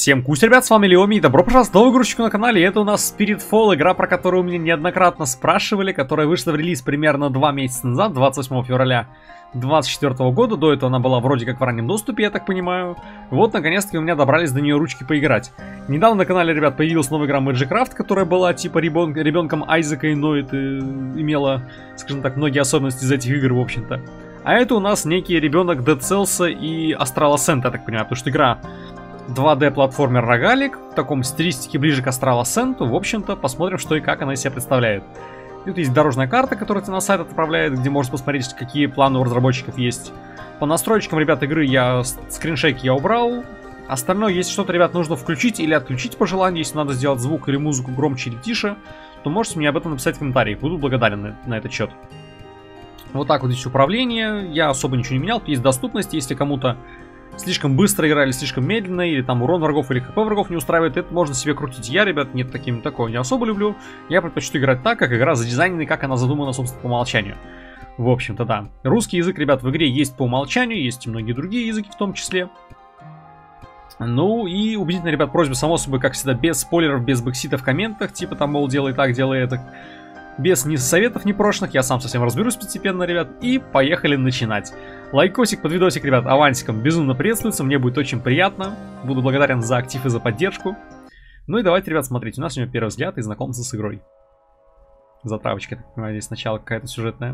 Всем кусь, ребят, с вами Леоми, и добро пожаловать в новую игрушечку на канале. Это у нас Spiritfall, игра, про которую меня неоднократно спрашивали, которая вышла в релиз примерно 2 месяца назад, 28 февраля 2024 года. До этого она была вроде как в раннем доступе, я так понимаю. Вот, наконец-таки, у меня добрались до нее ручки поиграть. Недавно на канале, ребят, появилась новая игра Magicraft, которая была типа ребенком Айзека, но это имела, скажем так, многие особенности из этих игр, в общем-то. А это у нас некий ребенок Dead Cells и Astral Ascent, я так понимаю, потому что игра 2D-платформер рогалик, в таком стилистике ближе к Astral Ascent. В общем-то, посмотрим, что и как она из себя представляет. Тут есть дорожная карта, которая тебя на сайт отправляет, где можно посмотреть, какие планы у разработчиков есть. По настройкам, ребят, игры скриншейки я убрал. Остальное, если что-то, ребят, нужно включить или отключить по желанию, если надо сделать звук или музыку громче или тише, то можете мне об этом написать в комментариях. Буду благодарен на этот счет. Вот так вот здесь управление. Я особо ничего не менял. Есть доступность, если кому-то слишком быстро игра или слишком медленно, или там урон врагов или хп врагов не устраивает, это можно себе крутить. Я, ребят, нет, такого не особо люблю. Я предпочту играть так, как игра задизайнена и как она задумана, собственно, по умолчанию. В общем-то, да. Русский язык, ребят, в игре есть по умолчанию, есть и многие другие языки в том числе. Ну и убедительно, ребят, просьба, само собой, как всегда, без спойлеров, без бэксита в комментах, типа там, мол, делай так, делай это. Без ни советов непрошенных, я сам совсем разберусь постепенно, ребят. И поехали начинать. Лайкосик под видосик, ребят, авансиком безумно приветствуется. Мне будет очень приятно. Буду благодарен за актив и за поддержку. Ну и давайте, ребят, смотрите. У нас сегодня первый взгляд и знакомство с игрой. Затравочка, я так понимаю, здесь сначала какая-то сюжетная.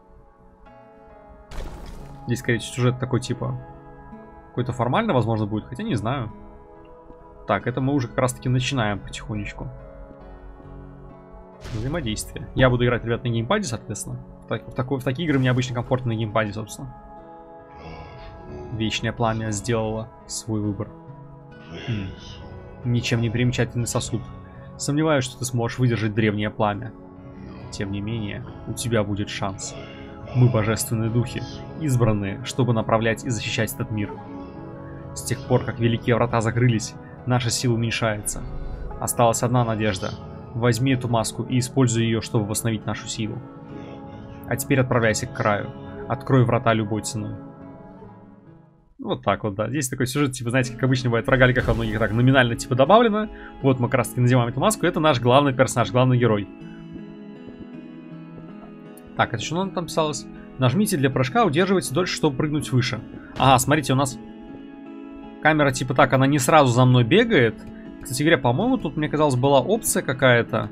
Здесь, скорее, сюжет такой, типа, какой-то формально, возможно, будет. Хотя не знаю. Так, это мы уже как раз-таки начинаем потихонечку. Взаимодействие. Я буду играть, ребят, на геймпаде, соответственно. В такие игры мне обычно комфортно на геймпаде, собственно. Вечное пламя сделало свой выбор. Ничем не примечательный сосуд. Сомневаюсь, что ты сможешь выдержать древнее пламя. Тем не менее, у тебя будет шанс. Мы божественные духи, избранные, чтобы направлять и защищать этот мир. С тех пор, как великие врата закрылись, наша сила уменьшается. Осталась одна надежда. Возьми эту маску и используй ее, чтобы восстановить нашу силу. А теперь отправляйся к краю. Открой врата любой ценой. Вот так вот, да. Здесь такой сюжет, типа, знаете, как обычно бывает в рогаликах, во многих так номинально, типа, добавлено. Вот мы как раз таки надеваем эту маску. Это наш главный персонаж, главный герой. Так, это что нам там писалось? Нажмите для прыжка, удерживайте дольше, чтобы прыгнуть выше. Ага, смотрите, у нас камера, типа, так, она не сразу за мной бегает. Кстати говоря, по-моему, тут, мне казалось, была опция какая-то.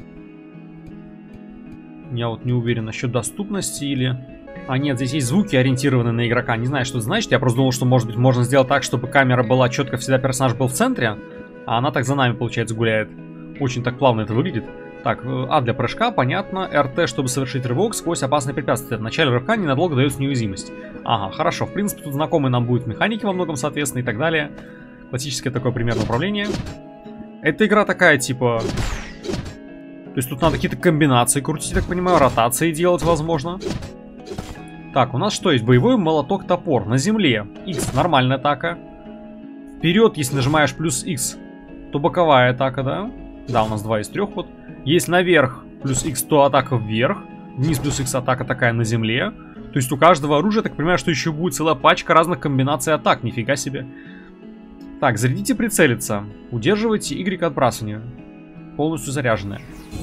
Я вот не уверен насчет доступности или... А нет, здесь есть звуки, ориентированные на игрока. Не знаю, что это значит. Я просто думал, что, может быть, можно сделать так, чтобы камера была четко, всегда персонаж был в центре. А она так за нами, получается, гуляет. Очень так плавно это выглядит. Так, А для прыжка, понятно. РТ, чтобы совершить рывок сквозь опасные препятствия. В начале рывка ненадолго дается неуязвимость. Ага, хорошо. В принципе, тут знакомые нам будут механики во многом, соответственно, и так далее. Классическое такое примерное управление. Эта игра такая, типа... То есть тут надо какие-то комбинации крутить, я так понимаю, ротации делать, возможно. Так, у нас что есть? Боевой молоток-топор на земле. X, нормальная атака. Вперед, если нажимаешь плюс X, то боковая атака, да? Да, у нас 2 из 3 вот. Если наверх плюс X, то атака вверх. Вниз плюс X, атака такая на земле. То есть у каждого оружия, так понимаю, что еще будет целая пачка разных комбинаций атак. Нифига себе. Так, зарядите, прицелиться. Удерживайте Y отбрасывания. Полностью заряженная.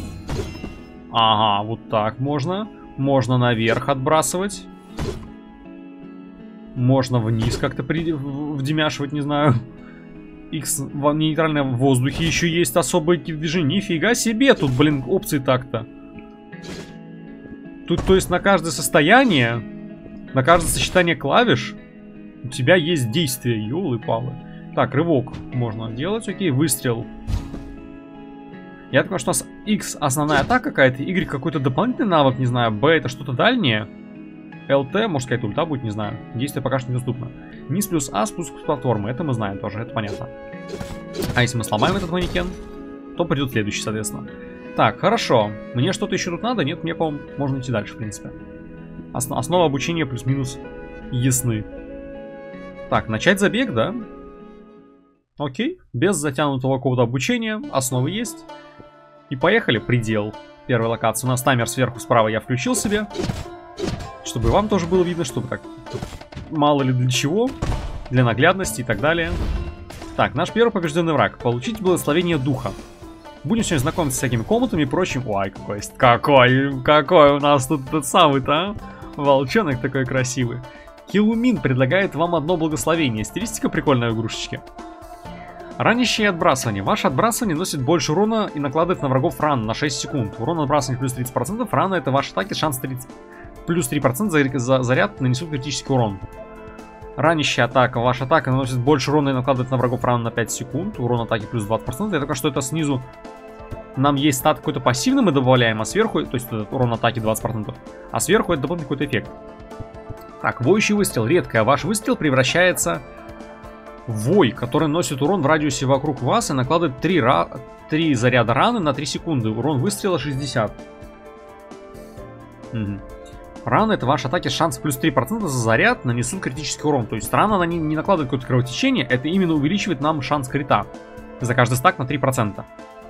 Ага, вот так можно. Можно наверх отбрасывать. Можно вниз как-то вдемяшивать, не знаю. X в нейтральном воздухе еще есть особые движения. Нифига себе тут, блин, опции так-то. Тут, то есть, на каждое состояние, на каждое сочетание клавиш у тебя есть действие, ёлы-палы. Так, рывок можно делать, окей, выстрел. Я так понимаю, что у нас X основная атака какая-то, Y какой-то дополнительный навык, не знаю, B это что-то дальнее. LT, может какая-то ульта будет, не знаю. Действие пока что недоступно. Низ плюс А, спуск с платформы, это мы знаем тоже, это понятно. А если мы сломаем этот манекен, то придет следующий, соответственно. Так, хорошо. Мне что-то еще тут надо? Нет, мне, по-моему, можно идти дальше, в принципе. Основа обучения плюс-минус ясны. Так, начать забег, да? Окей, без затянутого какого-то обучения, основы есть. И поехали, предел первой локации. У нас таймер сверху справа я включил себе. Чтобы вам тоже было видно, чтобы так, мало ли для чего. Для наглядности и так далее. Так, наш первый побежденный враг. Получить благословение духа. Будем сегодня знакомиться с всякими комнатами и прочим. Ой, какой у нас тут тот самый-то, а? Волчонок такой красивый. Килумин предлагает вам одно благословение. Стилистика прикольная в игрушечке. Ранящее отбрасывание. Ваше отбрасывание носит больше урона и накладывает на врагов ран на 6 секунд. Урон отбрасывания плюс 30%. Рана это ваши атаки, шанс 30. Плюс 3% за заряд нанесут критический урон. Ранящая атака. Ваша атака наносит больше урона и накладывает на врагов ран на 5 секунд. Урон атаки плюс 20%. Я только что это снизу. Нам есть стат какой-то пассивный, мы добавляем, а сверху, то есть урон атаки 20%. А сверху это дополнительный какой-то эффект. Так, воющий выстрел. Редкая. Ваш выстрел превращается в вой, который носит урон в радиусе вокруг вас и накладывает 3 заряда раны на 3 секунды. Урон выстрела 60. Угу. Рана это ваши атаки, шанс плюс 3% за заряд нанесут критический урон. То есть рана она не накладывает какое-то кровотечение, это именно увеличивает нам шанс крита. За каждый стак на 3%.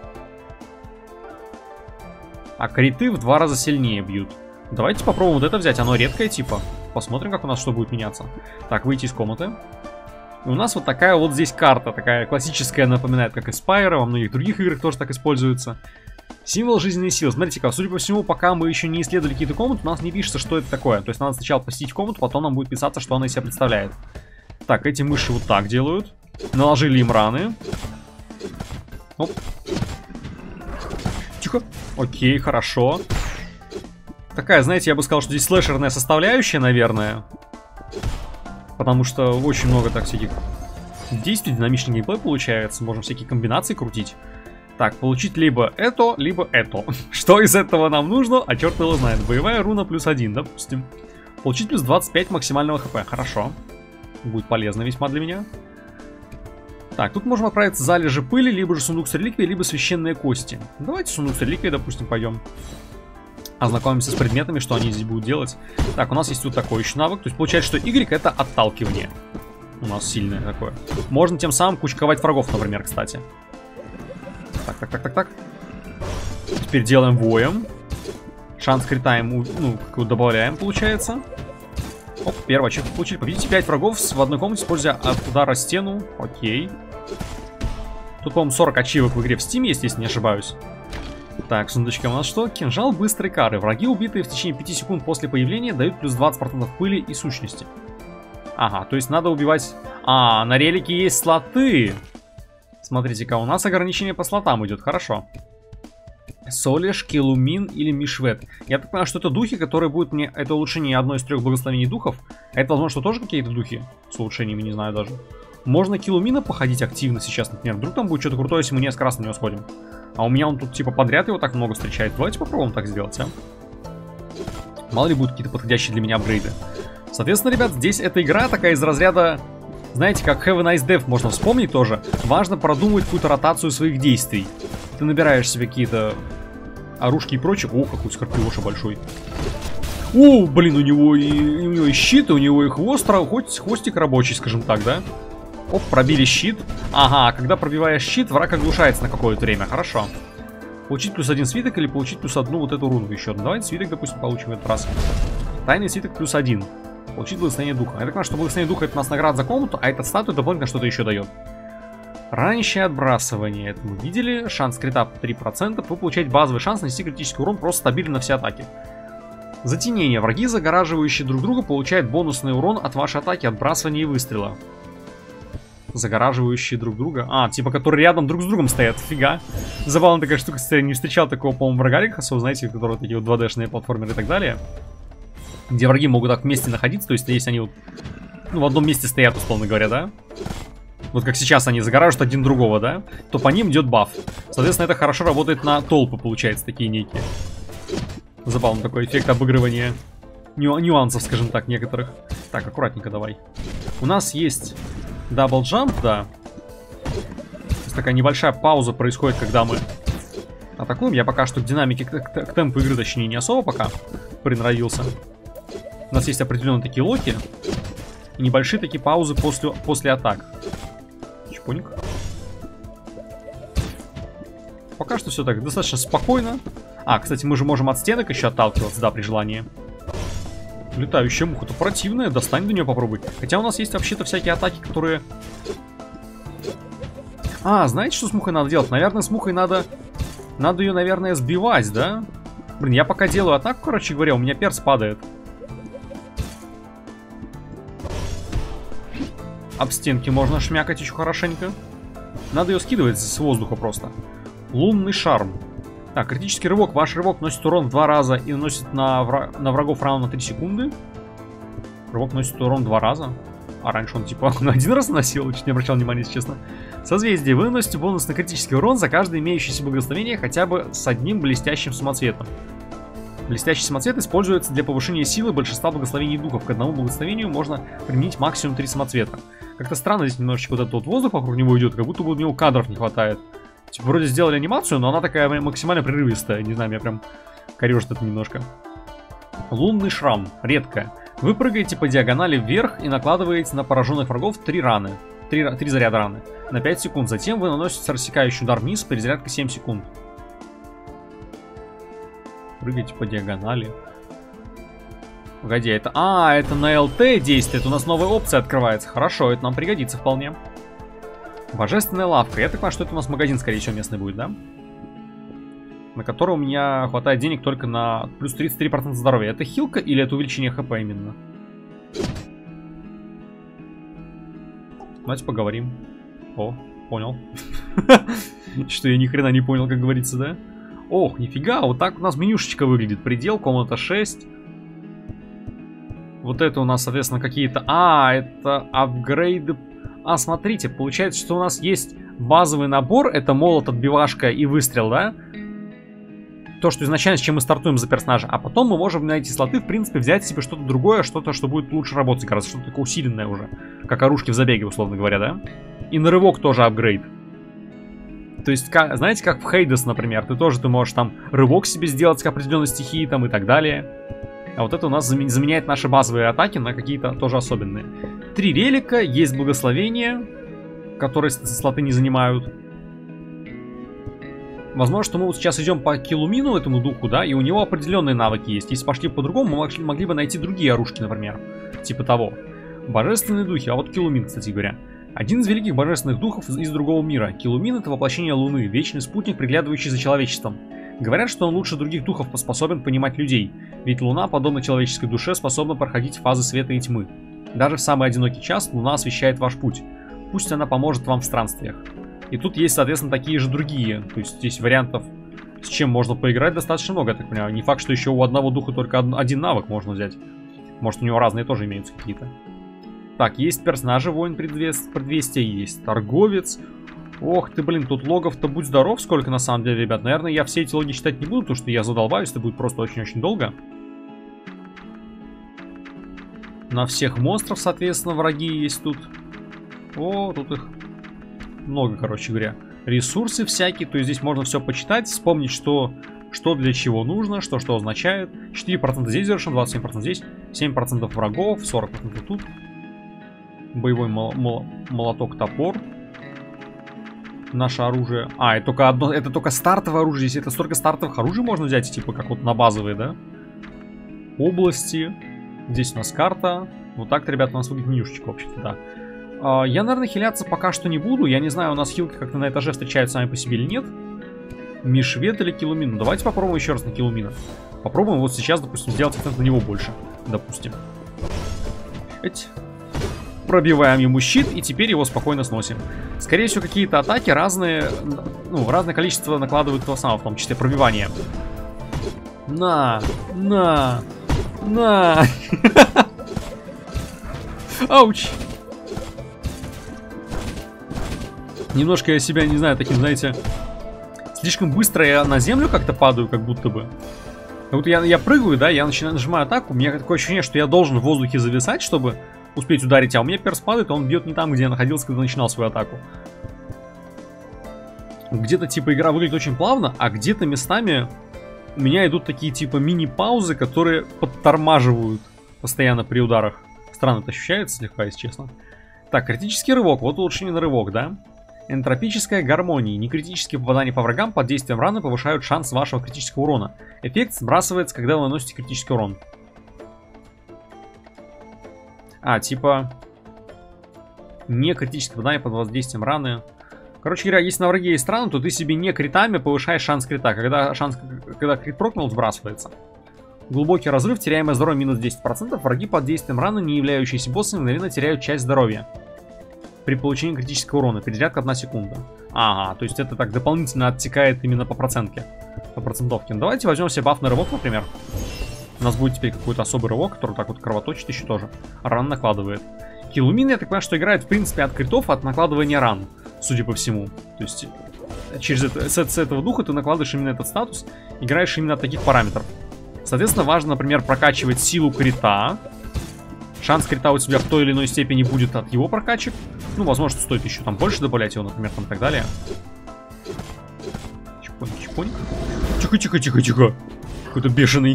А криты в 2 раза сильнее бьют. Давайте попробуем вот это взять, оно редкое типа. Посмотрим, как у нас что будет меняться. Так, выйти из комнаты. И у нас вот такая вот здесь карта, такая классическая, напоминает, как и Spyro, во многих других играх тоже так используется. Символ жизненной силы. Смотрите-ка, судя по всему, пока мы еще не исследовали какие-то комнаты, у нас не пишется, что это такое. То есть надо сначала посетить комнату, потом нам будет писаться, что она из себя представляет. Так, эти мыши вот так делают. Наложили им раны. Оп. Тихо. Окей, хорошо. Такая, знаете, я бы сказал, что здесь слэшерная составляющая, наверное. Потому что очень много так всяких действий, динамичный геймплей получается. Можем всякие комбинации крутить. Так, получить либо это, либо это. Что из этого нам нужно? А черт его знает. Боевая руна плюс 1, допустим. Получить плюс 25 максимального хп. Хорошо. Будет полезно весьма для меня. Так, тут можем отправиться в залежи пыли, либо же сундук с реликвией, либо священные кости. Давайте сундук с реликвией, допустим, пойдем. Ознакомимся с предметами, что они здесь будут делать. Так, у нас есть вот такой еще навык. То есть получается, что Y это отталкивание. У нас сильное такое. Можно тем самым кучковать врагов, например, кстати. Так. Теперь делаем воем. Шанс крита ему, ну, как добавляем, получается. Оп, первый ачивку получили. Победите 5 врагов в одной комнате, используя от удара стену. Окей. Тут, по-моему, 40 ачивок в игре в Steam есть, если не ошибаюсь. Так, в сундучке у нас что? Кинжал быстрой кары. Враги, убитые в течение 5 секунд после появления, дают плюс 20% пыли и сущности. Ага, то есть надо убивать... А, на релике есть слоты. Смотрите-ка, у нас ограничение по слотам идет, хорошо. Солеш, Килумин или Мишвет. Я так понимаю, что это духи, которые будут мне... Это улучшение одной из 3 благословений духов. А это, возможно, что тоже какие-то духи с улучшениями, не знаю даже. Можно Килумина походить активно сейчас, например. Вдруг там будет что-то крутое, если мы несколько раз на него сходим. А у меня он тут типа подряд его так много встречает. Давайте попробуем так сделать, а? Мало ли будут какие-то подходящие для меня апгрейды. Соответственно, ребят, здесь эта игра такая из разряда... Знаете, как Have a Nice Death можно вспомнить тоже. Важно продумывать какую-то ротацию своих действий. Ты набираешь себе какие-то оружки и прочее. О, какой скорпионша большой. О, блин, у него и щит, и у него и хвостик рабочий, скажем так, да? Оп, пробили щит. Ага, когда пробиваешь щит, враг оглушается на какое-то время. Хорошо. Получить плюс 1 свиток или получить плюс 1 вот эту руну еще. Давайте свиток, допустим, получим в этот раз. Тайный свиток плюс 1. Получить благословение духа. Я так понимаю, что благословение духа это у нас награда за комнату, а этот статуя дополнительно что-то еще дает. Ранящее отбрасывание. Это мы видели. Шанс крита 3%. Вы получаете базовый шанс нанести критический урон просто стабильно на все атаки. Затенение. Враги, загораживающие друг друга, получают бонусный урон от вашей атаки, отбрасывания и выстрела. Загораживающие друг друга. А, типа, которые рядом друг с другом стоят. Фига. Забавная такая штука. Я не встречал такого, по-моему, врага Рикхасова, знаете, которые такие вот 2D-шные платформеры и так далее. Где враги могут так вместе находиться. То есть, если они вот, ну, в одном месте стоят, условно говоря, да? Вот как сейчас они загораживают один другого, да? То по ним идет баф. Соответственно, это хорошо работает на толпы, получается, такие некие. Забавный такой эффект обыгрывания нюансов, скажем так, некоторых. Так, аккуратненько давай. У нас есть дабл джамп, да. То есть такая небольшая пауза происходит, когда мы атакуем. Я пока что к динамике, к темпу игры, точнее, не особо пока приноровился. У нас есть определенные такие локи. И небольшие такие паузы после атак. Чпоник. Пока что все так достаточно спокойно. А, кстати, мы же можем от стенок еще отталкиваться, да, при желании. Летающая муха-то противная, достань до нее попробуй. Хотя у нас есть вообще-то всякие атаки, которые А, знаете, что с мухой надо делать? Наверное, с мухой надо... Надо ее, наверное, сбивать, да? Блин, я пока делаю атаку, короче говоря, у меня перс падает. Об стенки можно шмякать еще хорошенько. Надо ее скидывать с воздуха просто. Лунный шарм. Так, критический рывок. Ваш рывок носит урон в 2 раза и наносит на врагов раунд на 3 секунды. Рывок носит урон 2 раза. А раньше он типа на 1 раз наносил, очень не обращал внимания, если честно. Созвездие. Вы наносите бонус на критический урон за каждое имеющееся благословение хотя бы с одним блестящим самоцветом. Блестящий самоцвет используется для повышения силы большинства благословений духов. К одному благословению можно применить максимум 3 самоцвета. Как-то странно здесь немножечко вот этот вот воздух вокруг него идет, как будто бы у него кадров не хватает. Типа вроде сделали анимацию, но она такая максимально прерывистая. Не знаю, меня прям корежит это немножко. Лунный шрам. Редкая. Вы прыгаете по диагонали вверх и накладываете на пораженных врагов 3 раны. 3 заряда раны. На 5 секунд. Затем вы наносите рассекающий удар вниз, перезарядка 7 секунд. Прыгаете по диагонали. Погоди, это... А, это на ЛТ действует. У нас новая опция открывается. Хорошо, это нам пригодится вполне. Божественная лавка. Я так понимаю, что это у нас магазин, скорее всего, местный будет, да? На который у меня хватает денег только на плюс 33% здоровья. Это хилка или это увеличение хп именно? Давайте поговорим. О, понял. Что я ни хрена не понял, как говорится, да? Ох, нифига, вот так у нас менюшечка выглядит. Предел, комната 6. Вот это у нас, соответственно, какие-то... А, это апгрейды. А, смотрите, получается, что у нас есть базовый набор. Это молот, отбивашка и выстрел, да? То, что изначально, с чем мы стартуем за персонажа. А потом мы можем на эти слоты, в принципе, взять себе что-то другое, что-то, что будет лучше работать, гораздо, что-то такое усиленное уже. Как оружки в забеге, условно говоря, да? И на рывок тоже апгрейд. То есть, знаете, как в Хейдес, например, ты можешь там рывок себе сделать к определенной стихии там и так далее. А вот это у нас заменяет наши базовые атаки на какие-то тоже особенные. 3 релика, есть благословения, которые слоты не занимают. Возможно, что мы вот сейчас идем по Килумину, этому духу, да, и у него определенные навыки есть. Если пошли по-другому, мы могли бы найти другие оружки, например. Типа того. Божественные духи, а вот Килумин, кстати говоря. Один из великих божественных духов из другого мира. Килумин — это воплощение Луны, вечный спутник, приглядывающий за человечеством. Говорят, что он лучше других духов способен понимать людей, ведь Луна, подобно человеческой душе, способна проходить фазы света и тьмы. Даже в самый одинокий час Луна освещает ваш путь. Пусть она поможет вам в странствиях. И тут есть, соответственно, такие же другие. То есть здесь вариантов, с чем можно поиграть, достаточно много, я так понимаю. Не факт, что еще у одного духа только один навык можно взять. Может, у него разные тоже имеются какие-то. Так, есть персонажи, воин предвестия, есть торговец. Ох ты, блин, тут логов-то будь здоров, сколько на самом деле, ребят. Наверное, я все эти логи читать не буду, потому что я задолбаюсь, это будет просто очень-очень долго. На всех монстров, соответственно, враги есть тут. О, тут их много, короче говоря. Ресурсы всякие, то есть здесь можно все почитать, вспомнить, что для чего нужно, что означает. 4% здесь завершен, 27% здесь, 7% врагов, 40% тут. Боевой молоток, топор. Наше оружие. А, это только одно, это только стартовое оружие. Здесь это столько стартовых оружий можно взять, типа как вот на базовые, да? Области. Здесь у нас карта. Вот так-то, ребята, у нас выглядит менюшечка, вообще-то, да. Я, наверное, хиляться пока что не буду. Я не знаю, у нас хилки как-то на этаже встречаются сами по себе или нет. Мишвет или Килумин. Давайте попробуем еще раз на Килумина. Попробуем вот сейчас, допустим, сделать акцент на него больше. Допустим. Пробиваем ему щит, и теперь его спокойно сносим. Скорее всего, какие-то атаки разные, ну, разное количество накладывают того самого, в том числе пробивание. На. Ауч. Немножко я себя, не знаю, таким, знаете, слишком быстро я на землю как-то падаю, как будто бы. Вот я прыгаю, да, я нажимаю атаку, у меня такое ощущение, что я должен в воздухе зависать, чтобы успеть ударить, а у меня перс падает, он бьет не там, где я находился, когда начинал свою атаку. Где-то типа игра выглядит очень плавно, а где-то местами у меня идут такие типа мини-паузы, которые подтормаживают постоянно при ударах. Странно это ощущается слегка, если честно. Так, критический рывок, вот улучшение на рывок, да? Энтропическая гармония. Некритические попадания по врагам под действием раны повышают шанс вашего критического урона. Эффект сбрасывается, когда вы наносите критический урон. А, типа... Не критическое попадание под воздействием раны. Короче говоря, если на враге есть рана, то ты себе не критами повышаешь шанс крита. Когда крит прокнул, сбрасывается. Глубокий разрыв, теряемое здоровье минус 10%. Враги под действием раны, не являющиеся боссами, мгновенно теряют часть здоровья. При получении критического урона. Перезарядка 1 секунда. Ага, то есть это так дополнительно оттекает именно по процентке. По процентовке. Ну, давайте возьмем себе баф на рывок, например. У нас будет теперь какой-то особый рывок, который так вот кровоточит еще тоже. Ран накладывает. Киллумин, я так понимаю, что играет в принципе от критов, от накладывания ран. Судя по всему. То есть через это, с этого духа ты накладываешь именно этот статус. Играешь именно от таких параметров. Соответственно, важно, например, прокачивать силу крита. Шанс крита у тебя в той или иной степени будет от его прокачек. Ну, возможно, стоит еще там больше добавлять его, например, там и так далее. Чпонь. Тихо. Какой-то бешеный.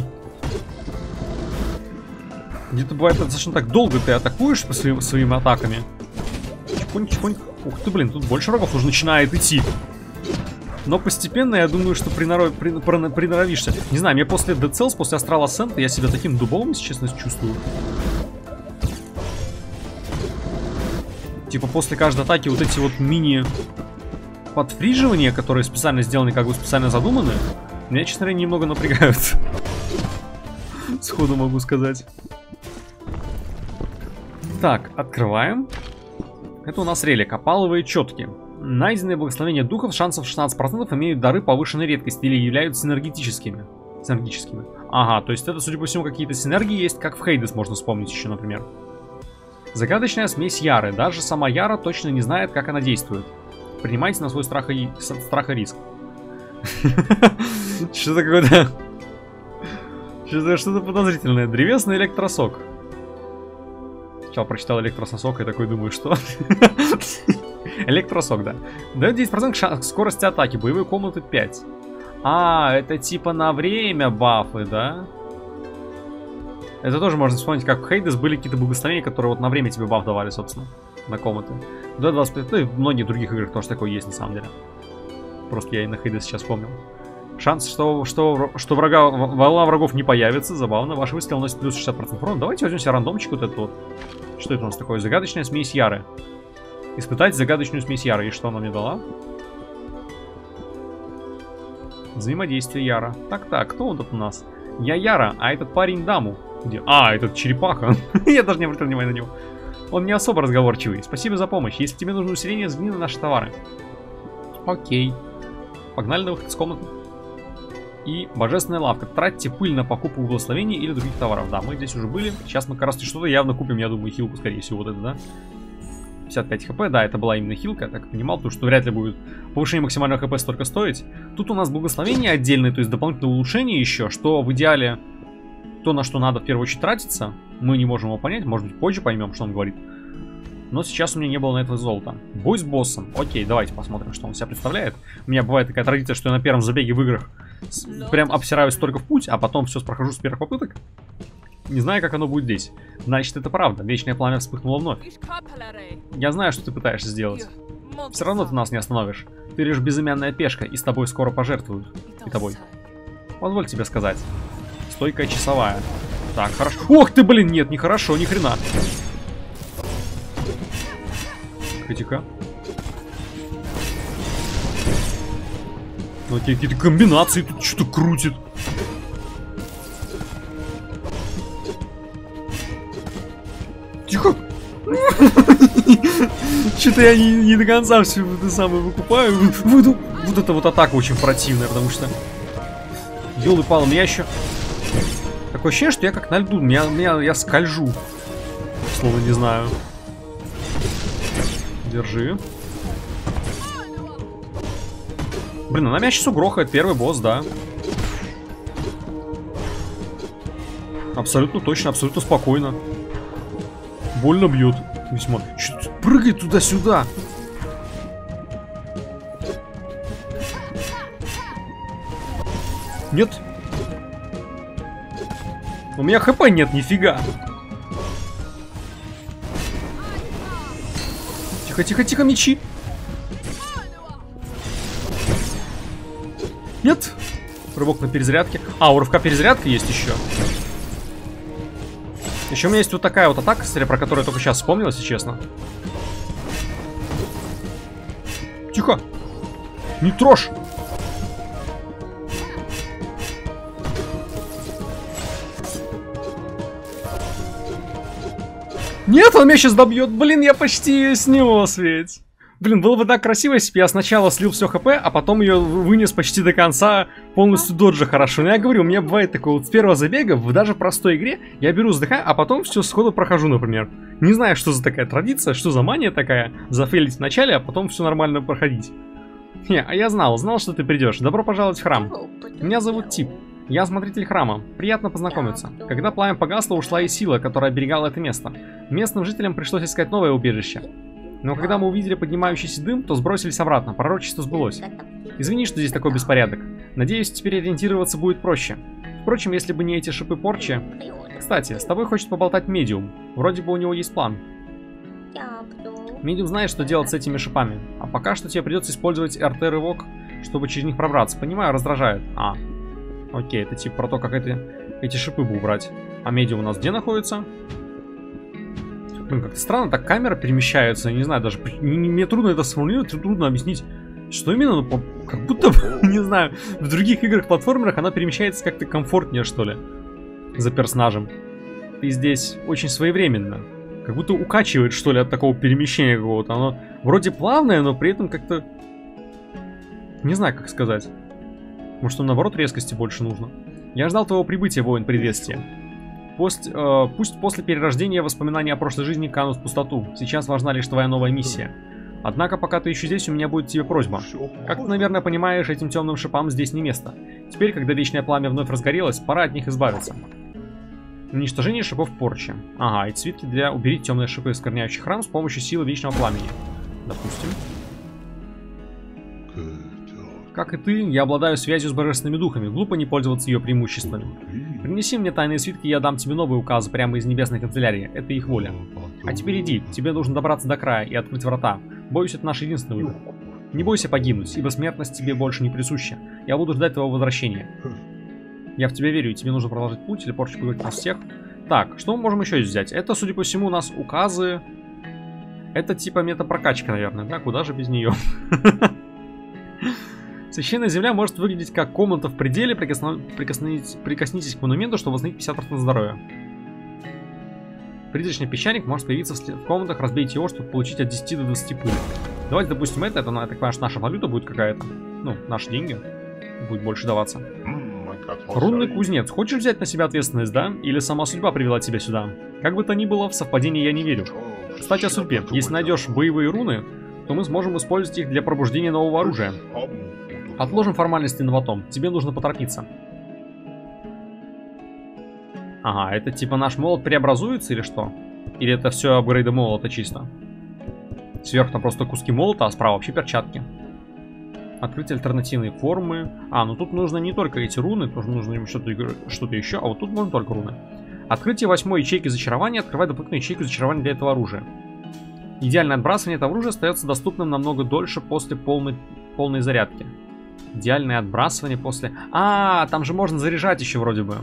Где-то бывает достаточно так долго ты атакуешь по своими атаками. Чпонь. Ух ты, блин, тут больше врагов уже начинает идти. Но постепенно, я думаю, что приноровишься. Не знаю, мне после Dead Cells, после Astral Ascent, я себя таким дубовым, если честно, чувствую. Типа после каждой атаки вот эти вот мини-подфриживания, которые специально сделаны, как бы специально задуманы, меня, честно говоря, немного напрягают. Сходу могу сказать. Так, открываем. Это у нас релик. Опаловые четки. Найденные благословения духов шансов 16% имеют дары повышенной редкости или являются синергетическими. Ага, то есть это, судя по всему, какие-то синергии есть, как в Хейдес можно вспомнить еще, например. Загадочная смесь Яры. Даже сама Яра точно не знает, как она действует. Принимайте на свой страх и риск. Что-то какое-то... Что-то подозрительное. Древесный электросок. Сначала прочитал электрососок и такой думаю, что? Электросок, да. Дает 10% скорости атаки. Боевые комнаты 5. А, это типа на время бафы, да? Это тоже можно вспомнить, как в Хейдес были какие-то благословения, которые вот на время тебе баф давали, собственно, на комнаты. До 25, ну и в многих других играх тоже такое есть на самом деле. Просто я и на Хейдес сейчас вспомнил. Шанс, что волна врагов не появится, забавно. Ваши выстрелы наносят плюс 60% урона. Давайте возьмем себе рандомчик вот этот вот. Что это у нас такое? Загадочная смесь Яры. Испытать загадочную смесь Яры. И что она мне дала? Взаимодействие Яра. Так, кто он тут у нас? Я Яра, а этот парень Даму. Где? А, этот черепаха. Я даже не обратил внимания на него. Он не особо разговорчивый. Спасибо за помощь. Если тебе нужно усиление, взгляни на наши товары. Окей. Погнали на выход из комнаты. И божественная лавка. Тратьте пыль на покупку благословений или других товаров. Да, мы здесь уже были. Сейчас мы как раз что-то явно купим, я думаю, хилку, скорее всего, вот это, да? 55 хп, да, это была именно хилка, я так понимал, потому что вряд ли будет повышение максимального хп столько стоить. Тут у нас благословение отдельное, то есть дополнительное улучшение еще, что в идеале то, на что надо в первую очередь тратиться. Мы не можем его понять, может быть позже поймем, что он говорит. Но сейчас у меня не было на это золота. Бой с боссом. Окей, давайте посмотрим, что он себя представляет. У меня бывает такая традиция, что я на первом забеге в играх прям обсираюсь только в путь, а потом все прохожу с первых попыток. Не знаю, как оно будет здесь. Значит, это правда. Вечное пламя вспыхнуло вновь. Я знаю, что ты пытаешься сделать. Все равно ты нас не остановишь. Ты лишь безымянная пешка, и с тобой скоро пожертвуют. И тобой. Позволь тебе сказать. Стойкая часовая. Так, хорошо. Ох ты, блин, нет, нехорошо, ни хрена. Тихо. Ну, какие-то комбинации тут что-то крутит. Тихо. Что-то я не до конца все это самое выкупаю. Вот эта вот атака очень противная, потому что... Ёлы-палы, у меня еще... Такое ощущение, что я как на льду. Я скольжу. Словно не знаю. Держи. Блин, она меня сейчас угрохает. Первый босс, да. Абсолютно точно, абсолютно спокойно. Больно бьет. Весьма. Что-то прыгает туда-сюда. Нет. У меня хп нет, нифига. Тихо, мечи. Нет. Рывок на перезарядке. А, у рывка перезарядка есть еще. Еще у меня есть вот такая вот атака, про которую я только сейчас вспомнил, если честно. Тихо. Не трожь! Нет, он меня сейчас добьет. Блин, я почти ее снес ведь. Блин, было бы так красиво, если бы я сначала слил все хп, а потом ее вынес почти до конца, полностью доджа хорошо. Но я говорю, у меня бывает такое вот с первого забега, в даже простой игре, я беру СДХ, а потом все сходу прохожу, например. Не знаю, что за такая традиция, что за мания такая, зафейлить в начале, а потом все нормально проходить. А я знал, что ты придешь. Добро пожаловать в храм. Меня зовут Тип. Я смотритель храма. Приятно познакомиться. Когда пламя погасло, ушла и сила, которая оберегала это место. Местным жителям пришлось искать новое убежище. Но когда мы увидели поднимающийся дым, то сбросились обратно. Пророчество сбылось. Извини, что здесь такой беспорядок. Надеюсь, теперь ориентироваться будет проще. Впрочем, если бы не эти шипы порчи... Кстати, с тобой хочет поболтать медиум. Вроде бы у него есть план. Медиум знает, что делать с этими шипами. А пока что тебе придется использовать РТ-рывок, чтобы через них пробраться. Понимаю, раздражает. Окей, это типа про то, как эти шипы бы убрать. А медиум у нас где находится? Блин, как-то странно, так камера перемещается. Я не знаю, даже мне трудно это сформулировать, трудно объяснить, что именно. Ну, как будто, не знаю, в других играх-платформерах она перемещается как-то комфортнее, что ли, за персонажем. И здесь очень своевременно. Как будто укачивает, что ли, от такого перемещения какого-то. Оно вроде плавное, но при этом как-то... Не знаю, как сказать. Может, наоборот, резкости больше нужно. Я ждал твоего прибытия, воин приветствия. Пусть после перерождения воспоминания о прошлой жизни канут в пустоту. Сейчас важна лишь твоя новая миссия. Однако, пока ты еще здесь, у меня будет к тебе просьба. Как ты, наверное, понимаешь, этим темным шипам здесь не место. Теперь, когда вечное пламя вновь разгорелось, пора от них избавиться. Уничтожение шипов порчи. Ага, и цветки для уберите темные шипы, скверняющие храм с помощью силы вечного пламени. Допустим. Как и ты, я обладаю связью с божественными духами. Глупо не пользоваться ее преимуществами. Принеси мне тайные свитки, я дам тебе новые указы прямо из небесной канцелярии. Это их воля. А теперь иди. Тебе нужно добраться до края и открыть врата. Боюсь, это наш единственный выход. Не бойся погибнуть, ибо смертность тебе больше не присуща. Я буду ждать твоего возвращения. Я в тебя верю, и тебе нужно продолжить путь или порчу поговорить нас всех. Так, что мы можем еще взять? Это, судя по всему, у нас указы. Это типа метапрокачка, наверное. Да, куда же без нее? Священная земля может выглядеть как комната в пределе. Прикоснитесь к монументу, чтобы восстановить 50% здоровья. Призрачный песчаник может появиться в комнатах. Разбейте его, чтобы получить от 10 до 20 пыли. Давайте, допустим, это, я так понимаю, что наша валюта будет какая-то. Ну, наши деньги. Будет больше даваться. Рунный кузнец. Хочешь взять на себя ответственность, да? Или сама судьба привела тебя сюда? Как бы то ни было, в совпадение я не верю. Кстати, о судьбе. Если найдешь боевые руны, то мы сможем использовать их для пробуждения нового оружия. Отложим формальности на потом. Тебе нужно поторопиться. Ага, это типа наш молот преобразуется или что? Или это все апгрейды молота чисто? Сверху там просто куски молота, а справа вообще перчатки. Открыть альтернативные формы. Ну тут нужно не только эти руны, тоже нужно что-то еще, а вот тут можно только руны. Открытие 8-й ячейки зачарования открывает дополнительную ячейку зачарования для этого оружия. Идеальное отбрасывание этого оружия остается доступным намного дольше после полной зарядки. Идеальное отбрасывание после... там же можно заряжать еще вроде бы.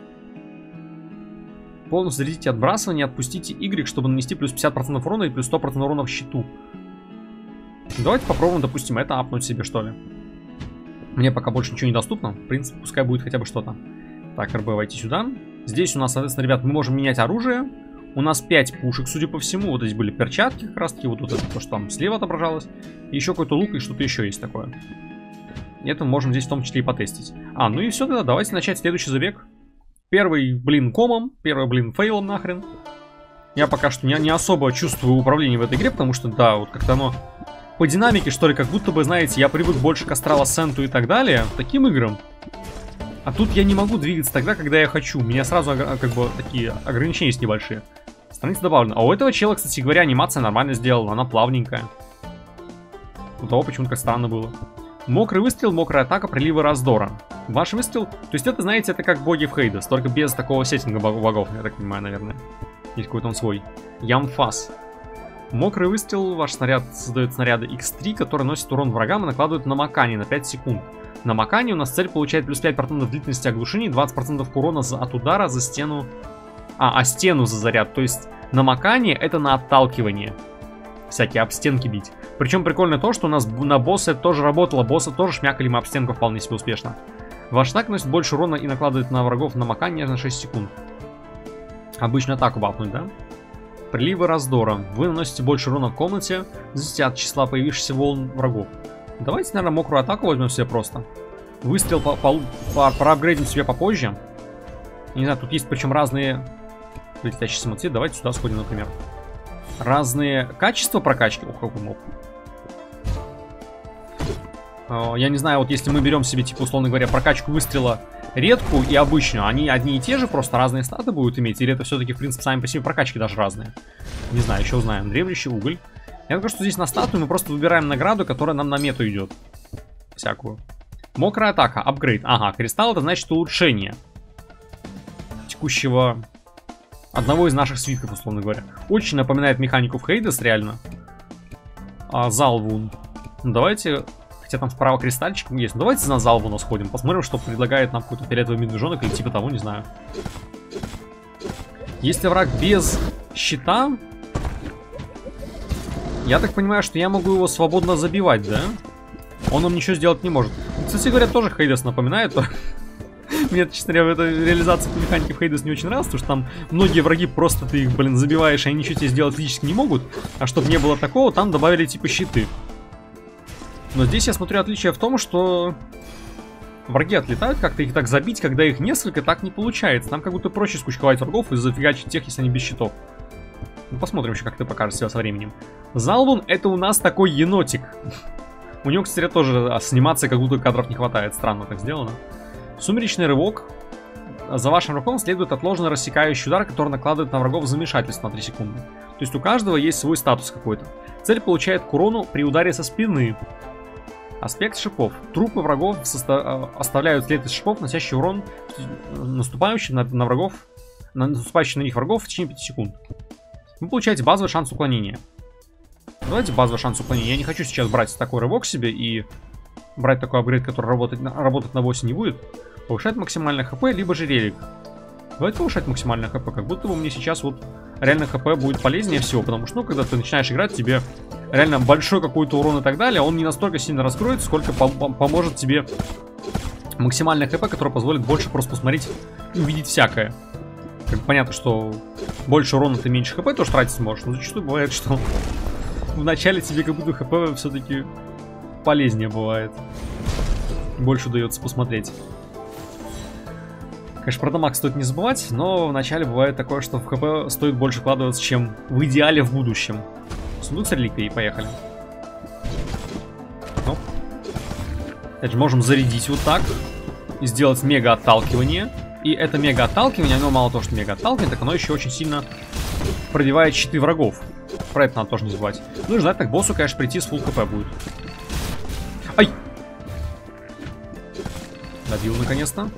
Полностью зарядите отбрасывание, отпустите Y, чтобы нанести плюс 50% урона и плюс 100% урона в щиту. Давайте попробуем, допустим, это апнуть себе, что ли. Мне пока больше ничего не доступно. В принципе, пускай будет хотя бы что-то. Так, РБ, войти сюда. Здесь у нас, соответственно, ребят, мы можем менять оружие. У нас 5 пушек, судя по всему. Вот здесь были перчатки как раз таки. Вот это то, что там слева отображалось. И еще какой-то лук и что-то еще есть такое. Это мы можем здесь в том числе и потестить. Ну и все, тогда давайте начать следующий забег. Первый, блин, комом. Первый, блин, фейлом нахрен. Я пока что не особо чувствую управление в этой игре, потому что, да, вот как-то оно... По динамике, что ли, как будто бы, знаете, я привык больше к Астрал Асценту и так далее, таким играм. А тут я не могу двигаться тогда, когда я хочу. У меня сразу, как бы, такие ограничения есть небольшие. Страница добавлена. А у этого чела, кстати говоря, анимация нормально сделана, она плавненькая. У того почему-то как странно было. Мокрый выстрел, мокрая атака, приливы раздора. Ваш выстрел, то есть это, знаете, это как боги в Хейдес, только без такого сеттинга богов, я так понимаю, наверное. Есть какой-то он свой. Ямфас. Мокрый выстрел, ваш снаряд создает снаряды X3, которые носят урон врагам и накладывают на макани на 5 секунд. На макани у нас цель получает плюс 5% длительности оглушения и 20% урона от удара за стену. Стену за заряд. То есть на макани это на отталкивание. Всякие об стенки бить. Причем прикольно то, что у нас на босса это тоже работало. Босса тоже шмякали мы об стенку вполне себе успешно. Ваш атака наносит больше урона и накладывает на врагов намокание на 6 секунд. Обычно атаку бафнуть, да? Приливы раздора. Вы наносите больше урона в комнате, зависит от числа появившихся волн врагов. Давайте, наверное, мокрую атаку возьмем себе просто. Выстрел проапгрейдим себе попозже. Не знаю, тут есть причем разные... Летящий самоцвет. Давайте сюда сходим, например. Разные качества прокачки. Ох, какой моб. Я не знаю, вот если мы берем себе, типа, условно говоря, прокачку выстрела редкую и обычную, они одни и те же, просто разные статы будут иметь? Или это все-таки, в принципе, сами по себе прокачки даже разные? Не знаю, еще узнаем. Дремлющий уголь. Я думаю, что здесь на статую мы просто выбираем награду, которая нам на мету идет. Всякую. Мокрая атака, апгрейд. Ага, кристалл это значит улучшение текущего одного из наших свитков, условно говоря. Очень напоминает механику в Хейдес, реально. Залвун. Ну, давайте... Хотя там справа кристальчик есть. Ну, давайте на Залвуна сходим. Посмотрим, что предлагает нам какой-то фиолетовый медвежонок или типа того, не знаю. Если враг без щита... Я так понимаю, что я могу его свободно забивать, да? Он нам ничего сделать не может. Кстати говоря, тоже Хейдес напоминает. Мне, честно говоря, эта реализация механики в Хейдес не очень нравится, потому что там многие враги просто ты их, блин, забиваешь, и они ничего тебе сделать физически не могут. А чтобы не было такого, там добавили типа щиты. Но здесь я смотрю отличие в том, что враги отлетают, как-то их так забить, когда их несколько, так не получается. Там как будто проще скучковать врагов и зафигачить тех, если они без щитов. Ну, посмотрим еще, как это покажет себя со временем. Залвун это у нас такой енотик. У него, кстати, тоже сниматься как будто кадров не хватает. Странно так сделано. Сумеречный рывок. За вашим рывком следует отложенный рассекающий удар, который накладывает на врагов замешательство на 3 секунды. То есть у каждого есть свой статус какой-то. Цель получает к урону при ударе со спины. Аспект шипов. Трупы врагов оставляют след из шипов, носящий урон наступающих на врагов, наступающих на них врагов в течение 5 секунд. Вы получаете базовый шанс уклонения. Давайте базовый шанс уклонения. Я не хочу сейчас брать такой рывок себе и брать такой апгрейд, который работать на 8 не будет. Повышать максимальное хп, либо же релик. Давайте повышать максимальное хп, как будто бы мне сейчас вот реально хп будет полезнее всего, потому что, ну, когда ты начинаешь играть, тебе реально большой какой-то урон и так далее, он не настолько сильно раскроется, сколько поможет тебе максимальное хп, которое позволит больше просто посмотреть и увидеть всякое. Как понятно, что больше урона ты меньше хп тоже тратить сможешь, но зачастую бывает, что в начале тебе как будто хп все-таки полезнее бывает. Больше удается посмотреть. Конечно, про дамаг стоит не забывать, но в начале бывает такое, что в ХП стоит больше вкладываться, чем в идеале в будущем. Сундук с реликвией, поехали. Ну. Опять же, можем зарядить вот так и сделать мега отталкивание. И это мега отталкивание, оно мало того, что мега отталкивание, так оно еще очень сильно пробивает щиты врагов. Про это надо тоже не забывать. Ну и ждать так боссу, конечно, прийти с фулл ХП будет. Ай! Добил наконец-то.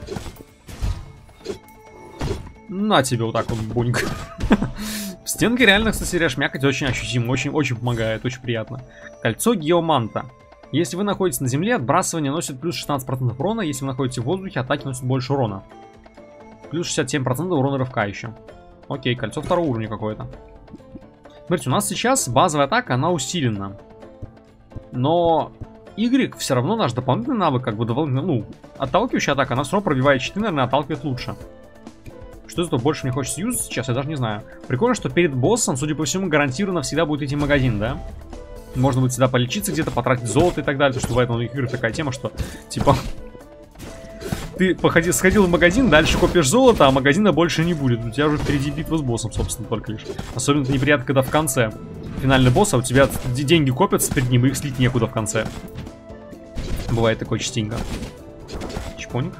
На тебе вот так вот, буньк. Стенки реально, кстати, шмякать очень ощутимо, очень помогает, очень приятно. Кольцо Геоманта. Если вы находитесь на земле, отбрасывание носит плюс 16% урона, если вы находитесь в воздухе, атаки носят больше урона. Плюс 67% урона рывка еще. Окей, кольцо второго уровня какое-то. Смотрите, у нас сейчас базовая атака, она усилена. Но Y все равно наш дополнительный навык, как бы, ну, отталкивающая атака, она все равно пробивает щиты, наверное, отталкивает лучше. Что из этого больше мне хочется юзать сейчас, я даже не знаю. Прикольно, что перед боссом, судя по всему, гарантированно всегда будет идти магазин, да? Можно будет всегда полечиться где-то, потратить золото и так далее. Потому что бывает у многих игр такая тема, что, типа, ты сходил в магазин, дальше копишь золото, а магазина больше не будет. У тебя уже впереди битва с боссом, собственно, только лишь. Особенно это неприятно, когда в конце финальный босс, а у тебя деньги копятся перед ним, и их слить некуда в конце. Бывает такое частенько. Чпоник.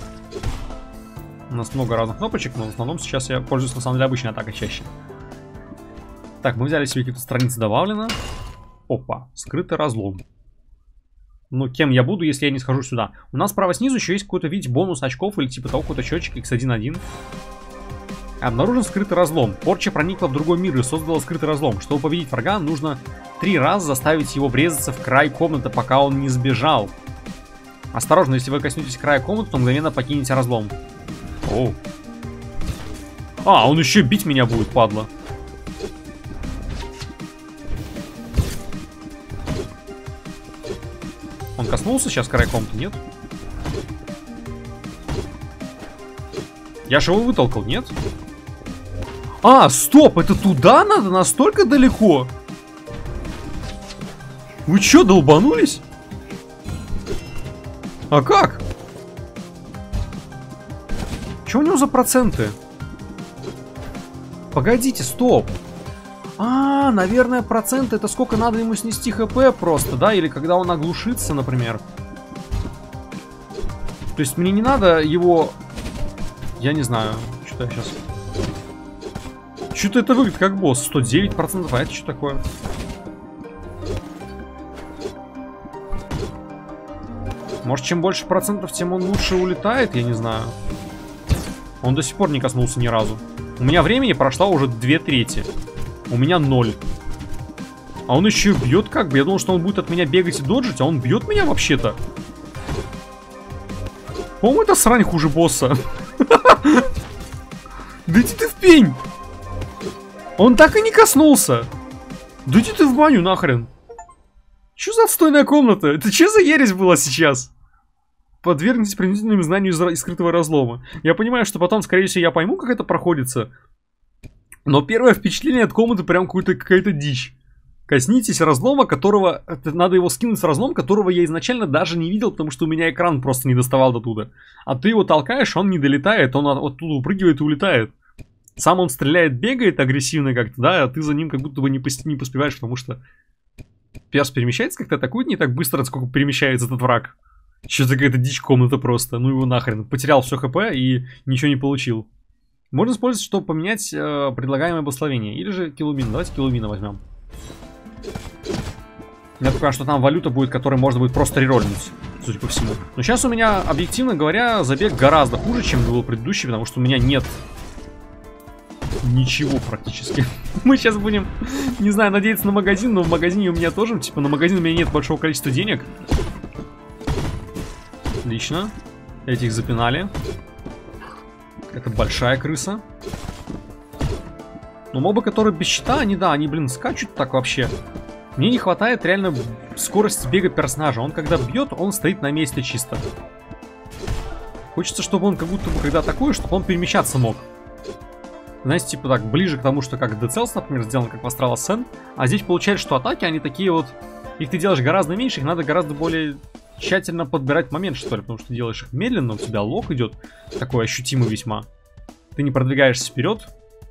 У нас много разных кнопочек, но в основном сейчас я пользуюсь, на самом деле, обычной атакой чаще. Так, мы взяли себе какие-то страницы добавлено. Опа, скрытый разлом. Ну, кем я буду, если я не схожу сюда? У нас справа снизу еще есть какой-то, видите, бонус очков или типа того, какой-то счетчик X1.1. Обнаружен скрытый разлом. Порча проникла в другой мир и создала скрытый разлом. Чтобы победить врага, нужно 3 раза заставить его врезаться в край комнаты, пока он не сбежал. Осторожно, если вы коснетесь края комнаты, то мгновенно покинете разлом. Оу. А, он еще бить меня будет, падла. коснулся сейчас край комнаты, нет? Я же его вытолкал, нет? А, стоп, это туда надо? Настолько далеко? Вы чё, долбанулись? А как? Чё у него за проценты? Погодите, стоп. А, наверное, проценты это сколько надо ему снести хп просто, да? Или когда он оглушится, например. То есть мне не надо его... Я не знаю, что я сейчас... Что-то это выглядит как босс. 109%, а это что такое? Может, чем больше процентов, тем он лучше улетает, я не знаю. Он до сих пор не коснулся ни разу. У меня времени прошло уже 2/3. У меня 0. А он еще бьет как бы. Я думал, что он будет от меня бегать и доджить, а он бьет меня вообще-то. По-моему, это срань хуже босса. Да иди ты в пень! Он так и не коснулся. Да иди ты в баню нахрен. Что за отстойная комната? Это что за ересь была сейчас? Подвергнитесь принудительному знанию из скрытого разлома. Я понимаю, что потом, скорее всего, я пойму, как это проходится. Но первое впечатление от комнаты прям какая-то дичь. Коснитесь разлома, которого... Надо его скинуть с разлома, которого я изначально даже не видел, потому что у меня экран просто не доставал до туда. А ты его толкаешь, он не долетает, он оттуда упрыгивает и улетает. Сам он стреляет, бегает агрессивно как-то, да, а ты за ним как будто бы не поспеваешь, потому что... Перс перемещается как-то, атакует не так быстро, сколько перемещается этот враг. Что-то какая-то дичь комната просто. Ну его нахрен. Потерял все хп и ничего не получил. Можно использовать, чтобы поменять предлагаемое благословение. Или же килумина. Давайте килумина возьмем. Я понимаю, что там валюта будет, которой можно будет просто рерольнуть, судя по всему. Но сейчас у меня, объективно говоря, забег гораздо хуже, чем был предыдущий, потому что у меня нет ничего практически. Мы сейчас будем, не знаю, надеяться на магазин, но в магазине у меня тоже, типа, на магазин у меня нет большого количества денег. Отлично. Этих запинали. Это большая крыса. Но мобы, которые без щита, они, да, они, блин, скачут так вообще. Мне не хватает реально скорости бега персонажа. Он когда бьет, он стоит на месте чисто. Хочется, чтобы он как будто бы, когда атакует, чтобы он перемещаться мог. Знаете, типа так, ближе к тому, что как Dead Cells, например, сделано, как в Astral Ascent. А здесь получается, что атаки, они такие вот... Их ты делаешь гораздо меньше, их надо гораздо более тщательно подбирать момент, что ли. Потому что ты делаешь их медленно, у тебя лог идет такой ощутимый весьма. Ты не продвигаешься вперед.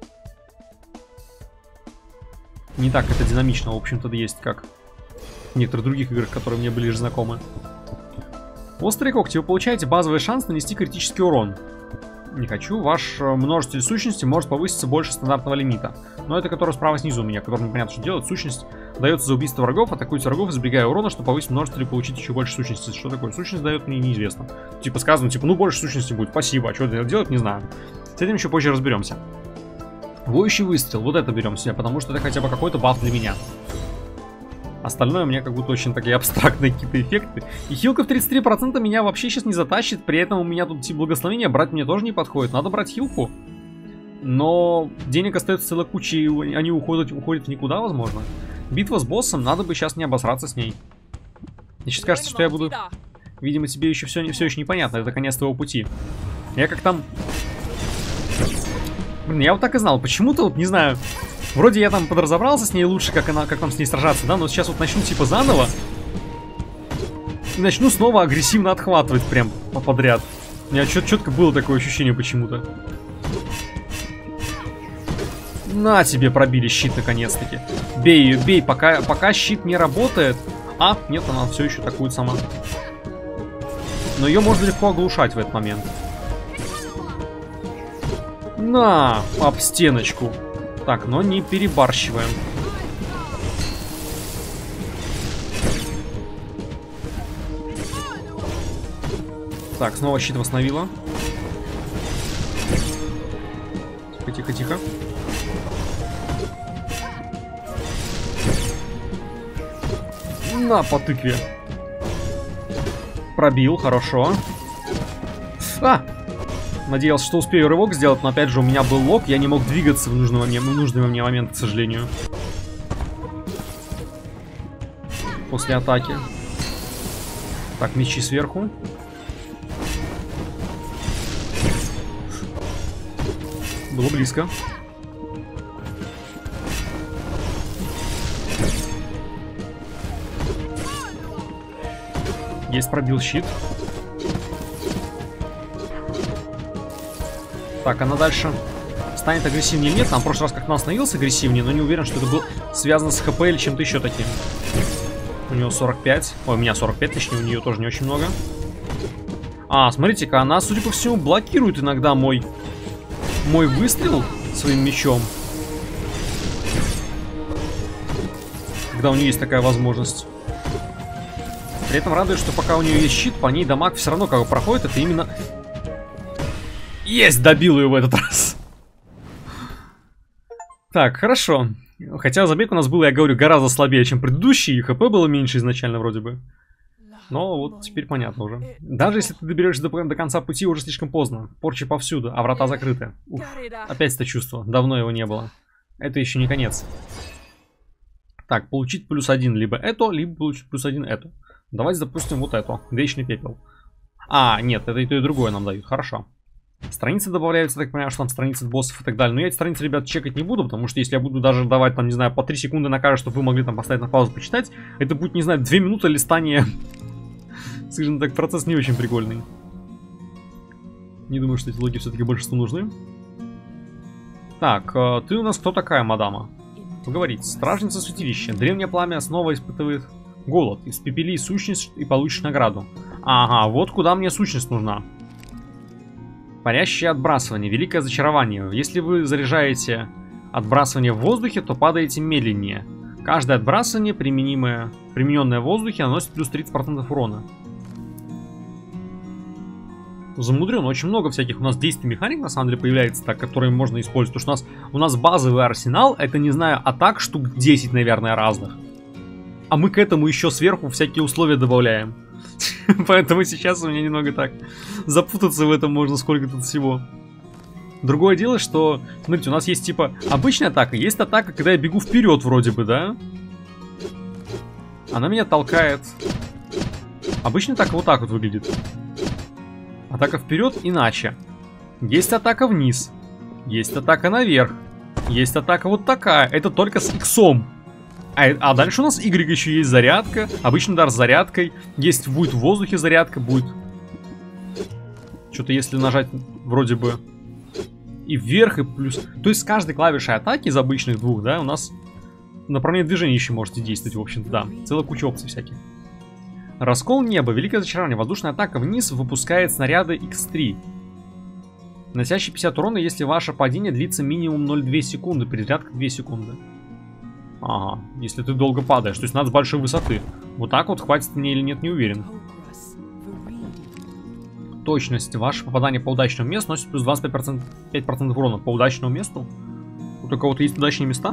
Не так это динамично, в общем-то, есть как в некоторых других играх, которые мне ближе знакомы. Острые когти. Вы получаете базовый шанс нанести критический урон. Не хочу. Ваш множитель сущности может повыситься больше стандартного лимита. Но это который справа снизу у меня, который непонятно что делает. Сущность дается за убийство врагов. Атакуйте врагов, избегая урона, чтобы повысить множитель и получить еще больше сущности. Что такое сущность дает, мне неизвестно. Типа сказано, типа, ну больше сущности будет. Спасибо. А что это делать, не знаю. С этим еще позже разберемся. Воющий выстрел. Вот это берем себе, потому что это хотя бы какой-то баф для меня. Остальное у меня как будто очень такие абстрактные какие-то эффекты. И хилка в 33% меня вообще сейчас не затащит. При этом у меня тут типа благословения брать мне тоже не подходит. Надо брать хилку. Но денег остается целая куча, и они уходят в никуда, возможно. Битва с боссом, надо бы сейчас не обосраться с ней. Мне сейчас кажется, что я буду... Видимо, тебе еще все еще непонятно. Это конец твоего пути. Я как там... Блин, я вот так и знал. Почему-то вот, не знаю... Вроде я там подразобрался с ней лучше, как нам с ней сражаться, да? Но сейчас вот начну типа заново. И начну снова агрессивно отхватывать прям подряд. У меня четко было такое ощущение почему-то. На тебе, пробили щит наконец-таки. Бей ее, бей, пока щит не работает. А, нет, она все еще атакует сама. Но ее можно легко оглушать в этот момент. На, об стеночку. Так, но не перебарщиваем. Так, снова щит восстановила. Тихо, тихо, тихо. На, по тыкве. Пробил, хорошо. А! Надеялся, что успею рывок сделать, но опять же у меня был лог, я не мог двигаться в нужный мне момент, к сожалению. После атаки. Так, мечи сверху. Было близко. Есть, пробил щит. Так, она дальше станет агрессивнее. Нет, там в прошлый раз как-то становился агрессивнее, но не уверен, что это было связано с ХП или чем-то еще таким. У него 45. Ой, у меня 45, точнее, у нее тоже не очень много. А, смотрите-ка, она, судя по всему, блокирует иногда мой выстрел своим мечом. Когда у нее есть такая возможность. При этом радует, что пока у нее есть щит, по ней дамаг все равно как бы проходит. Это именно... Есть! Добил ее в этот раз. Так, хорошо. Хотя забег у нас был, я говорю, гораздо слабее, чем предыдущий. И ХП было меньше изначально вроде бы. Но вот теперь понятно уже. Даже если ты доберешься до конца пути, уже слишком поздно. Порчи повсюду, а врата закрыты. Ух, опять это чувство. Давно его не было. Это еще не конец. Так, получить +1 либо это, либо получить +1 это. Давайте допустим вот это. Вечный пепел. А, нет, это и то, и другое нам дают. Хорошо. Страницы добавляются, так понимаю, что там страницы боссов и так далее. Но я эти страницы, ребят, чекать не буду, потому что если я буду даже давать, там, не знаю, по 3 секунды на каждое, чтобы вы могли там поставить на паузу, почитать, это будет, не знаю, 2 минуты листания. Скажем так, процесс не очень прикольный. Не думаю, что эти логи все-таки большинству нужны. Так, ты у нас кто такая, мадама? Поговорить. Стражница святилища. Древнее пламя снова испытывает голод. Испепели сущность и получишь награду. Ага, вот куда мне сущность нужна. Парящее отбрасывание. Великое зачарование. Если вы заряжаете отбрасывание в воздухе, то падаете медленнее. Каждое отбрасывание, примененное в воздухе, наносит плюс 30% урона. Замудрен. Очень много всяких у нас действий механик, на самом деле, появляется, так, которые можно использовать. Потому что у нас базовый арсенал, это, не знаю, атак штук 10, наверное, разных. А мы к этому еще сверху всякие условия добавляем. Поэтому сейчас у меня немного так запутаться в этом можно, сколько тут всего. Другое дело, что, смотрите, у нас есть типа обычная атака, есть атака, когда я бегу вперед вроде бы, да? Она меня толкает. Обычная атака вот так вот выглядит. Атака вперед иначе. Есть атака вниз. Есть атака наверх. Есть атака вот такая. Это только с иксом. А дальше у нас Y еще есть зарядка. Обычный удар с зарядкой. Есть будет в воздухе зарядка. Будет. Что-то если нажать вроде бы и вверх, и плюс. То есть с каждой клавишей атаки из обычных двух, да, у нас направление движения еще можете действовать, в общем-то, да. Целая куча опций всяких. Раскол неба. Великое зачарование. Воздушная атака вниз выпускает снаряды X3. Наносящий 50 урона, если ваше падение длится минимум 0,2 секунды. Перезарядка 2 секунды. Ага, если ты долго падаешь. То есть надо с большой высоты. Вот так вот хватит мне или нет, не уверен. Точность. Ваше попадание по удачному месту носит плюс 25% урона. По удачному месту? У кого-то есть удачные места?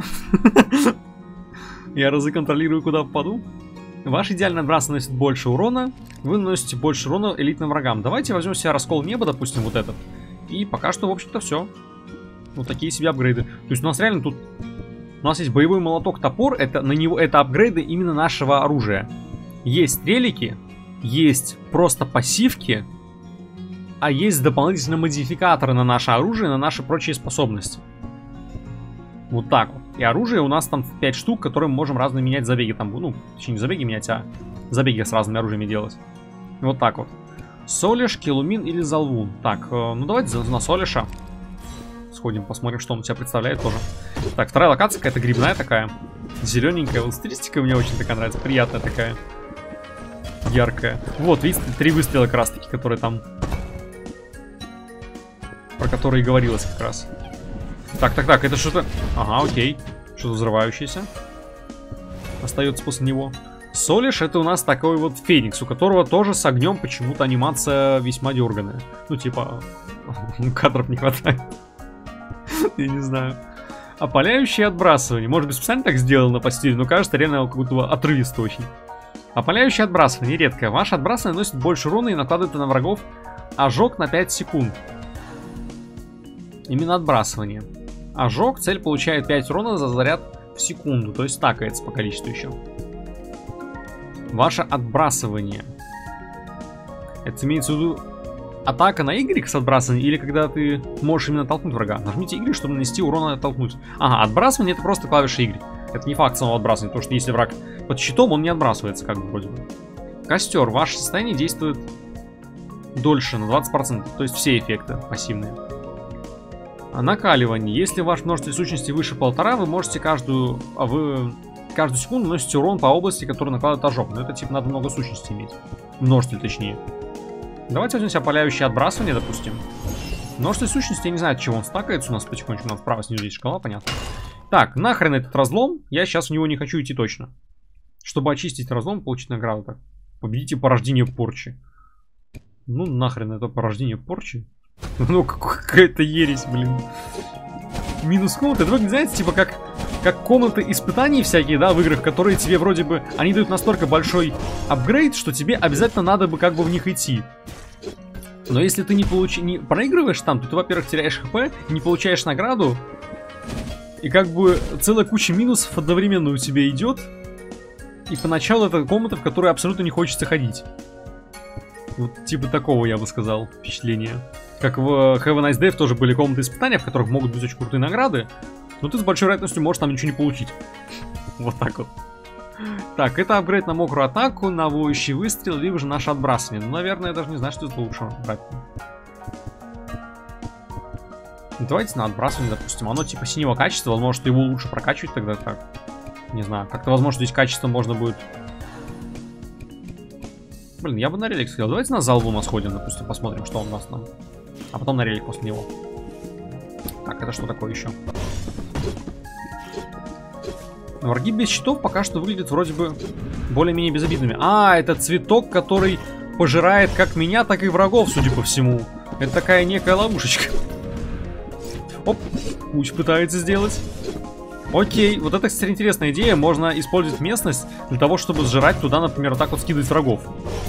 Я разоконтролирую, куда попаду. Ваш идеальный отбрас наносит больше урона. Вы наносите больше урона элитным врагам. Давайте возьмем себе раскол неба, допустим, вот этот. И пока что, в общем-то, все. Вот такие себе апгрейды. То есть у нас реально тут... У нас есть боевой молоток, топор. Это, на него, это апгрейды именно нашего оружия. Есть стрелики. Есть просто пассивки. А есть дополнительные модификаторы на наше оружие, на наши прочие способности. Вот так вот. И оружие у нас там 5 штук, которые мы можем разные менять забеги. Там, ну, точнее не забеги менять, а забеги с разными оружиями делать. Вот так вот. Солиш, Келумин или Залвун. Так, ну давайте на Солиша сходим, посмотрим, что он у себя представляет тоже. Так, вторая локация какая-то грибная такая. Зелененькая. Вот стилистика мне очень такая нравится. Приятная такая. Яркая. Вот, видите, 3 выстрела как раз таки, которые там... Про которые говорилось как раз. Так, это что-то... Ага, окей. Что-то взрывающееся. Остается после него. Солиш это у нас такой вот феникс, у которого тоже с огнем почему-то анимация весьма дерганая. Ну, типа... Кадров не хватает. Я не знаю. Опаляющее отбрасывание. Может быть, специально так сделано по стилю, но кажется реально какой-то отрывисто очень. Опаляющее отбрасывание редкое. Ваше отбрасывание наносит больше урона и накладывает на врагов ожог на 5 секунд. Именно отбрасывание. Ожог, цель получает 5 урона за заряд в секунду. То есть стакается по количеству еще. Ваше отбрасывание. Это имеется в виду атака на Y с отбрасыванием, или когда ты можешь именно толкнуть врага? Нажмите Y, чтобы нанести урон и оттолкнуть. Ага, отбрасывание это просто клавиша Y. Это не факт самого отбрасывания, потому что если враг под щитом, он не отбрасывается, как бы вроде бы. Костер. Ваше состояние действует дольше, на 20%. То есть все эффекты пассивные. Накаливание. Если ваш множитель сущности выше 1,5, вы можете каждую секунду наносите урон по области, которую накладывает ожог. Но это типа надо много сущностей иметь. Множитель точнее. Давайте возьмем себя паляющее отбрасывание, допустим. Множитель сущности, я не знаю, от чего он стакается. У нас потихонечку, у нас справа снизу есть шкала, понятно. Так, нахрен этот разлом. Я сейчас в него не хочу идти точно. Чтобы очистить разлом, получить награду. Так, победите порождение порчи. Ну нахрен это порождение порчи. Ну какая-то ересь, блин. Минус комната. Это выглядит, знаете, типа как комнаты испытаний всякие, да, в играх, которые тебе вроде бы... Они дают настолько большой апгрейд, что тебе обязательно надо бы как бы в них идти. Но если ты не проигрываешь там, то ты, во-первых, теряешь хп, не получаешь награду. И как бы целая куча минусов одновременно у тебя идет. И поначалу это комната, в которую абсолютно не хочется ходить. Вот типа такого, я бы сказал, впечатление. Как в Have a Nice Day тоже были комнаты испытания, в которых могут быть очень крутые награды. Но ты с большой вероятностью можешь там ничего не получить. Вот так вот. Так, это апгрейд на мокрую атаку, на воющий выстрел, либо же наше отбрасывание. Ну, наверное, я даже не знаю, что это лучше брать. Давайте на отбрасывание, допустим. Оно типа синего качества, может его лучше прокачивать тогда так. Не знаю, как-то возможно здесь качество можно будет... Блин, я бы на релик сказал. Давайте на Залвуна сходим, допустим, посмотрим, что он у нас там. А потом на релик после него. Так, это что такое еще? Враги без щитов пока что выглядят вроде бы более-менее безобидными. А, это цветок, который пожирает как меня, так и врагов, судя по всему. Это такая некая ловушечка. Оп, пусть пытается сделать. Окей, вот это, кстати, интересная идея. Можно использовать местность для того, чтобы сжирать туда, например, вот так вот скидывать врагов.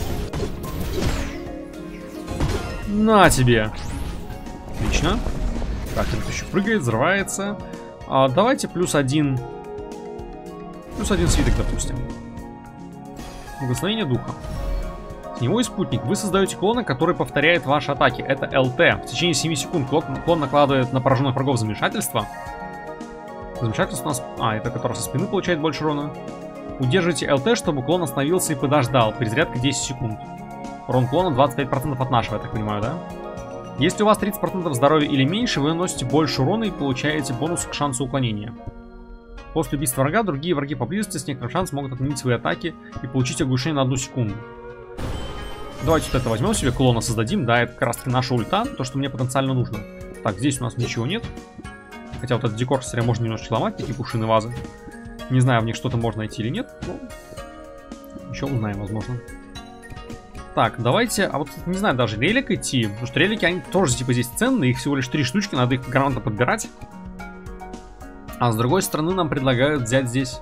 На тебе. Отлично. Так, это еще прыгает, взрывается. Давайте плюс один свиток, допустим. Благословение духа. Теневой спутник. Вы создаете клона, который повторяет ваши атаки. Это ЛТ. В течение 7 секунд клон накладывает на пораженных врагов замешательство. Замешательство у нас... это который со спины получает больше урона. Удерживайте ЛТ, чтобы клон остановился и подождал. Перезарядка 10 секунд. Урон клона 25% от нашего, я так понимаю, да? Если у вас 30% здоровья или меньше, вы наносите больше урона и получаете бонус к шансу уклонения. После убийства врага, другие враги поблизости с некоторым шансом могут отменить свои атаки и получить оглушение на 1 секунду. Давайте вот это возьмем себе, клона создадим. Да, это как раз таки наша ульта, то, что мне потенциально нужно. Так, здесь у нас ничего нет. Хотя вот этот декор, кстати, можно немножко ломать, такие пушиные вазы. Не знаю, в них что-то можно найти или нет, но еще узнаем, возможно. Так, давайте, а вот не знаю, даже релик идти, потому что релики, они тоже типа здесь ценные, их всего лишь 3 штучки, надо их грамотно подбирать. А с другой стороны нам предлагают взять здесь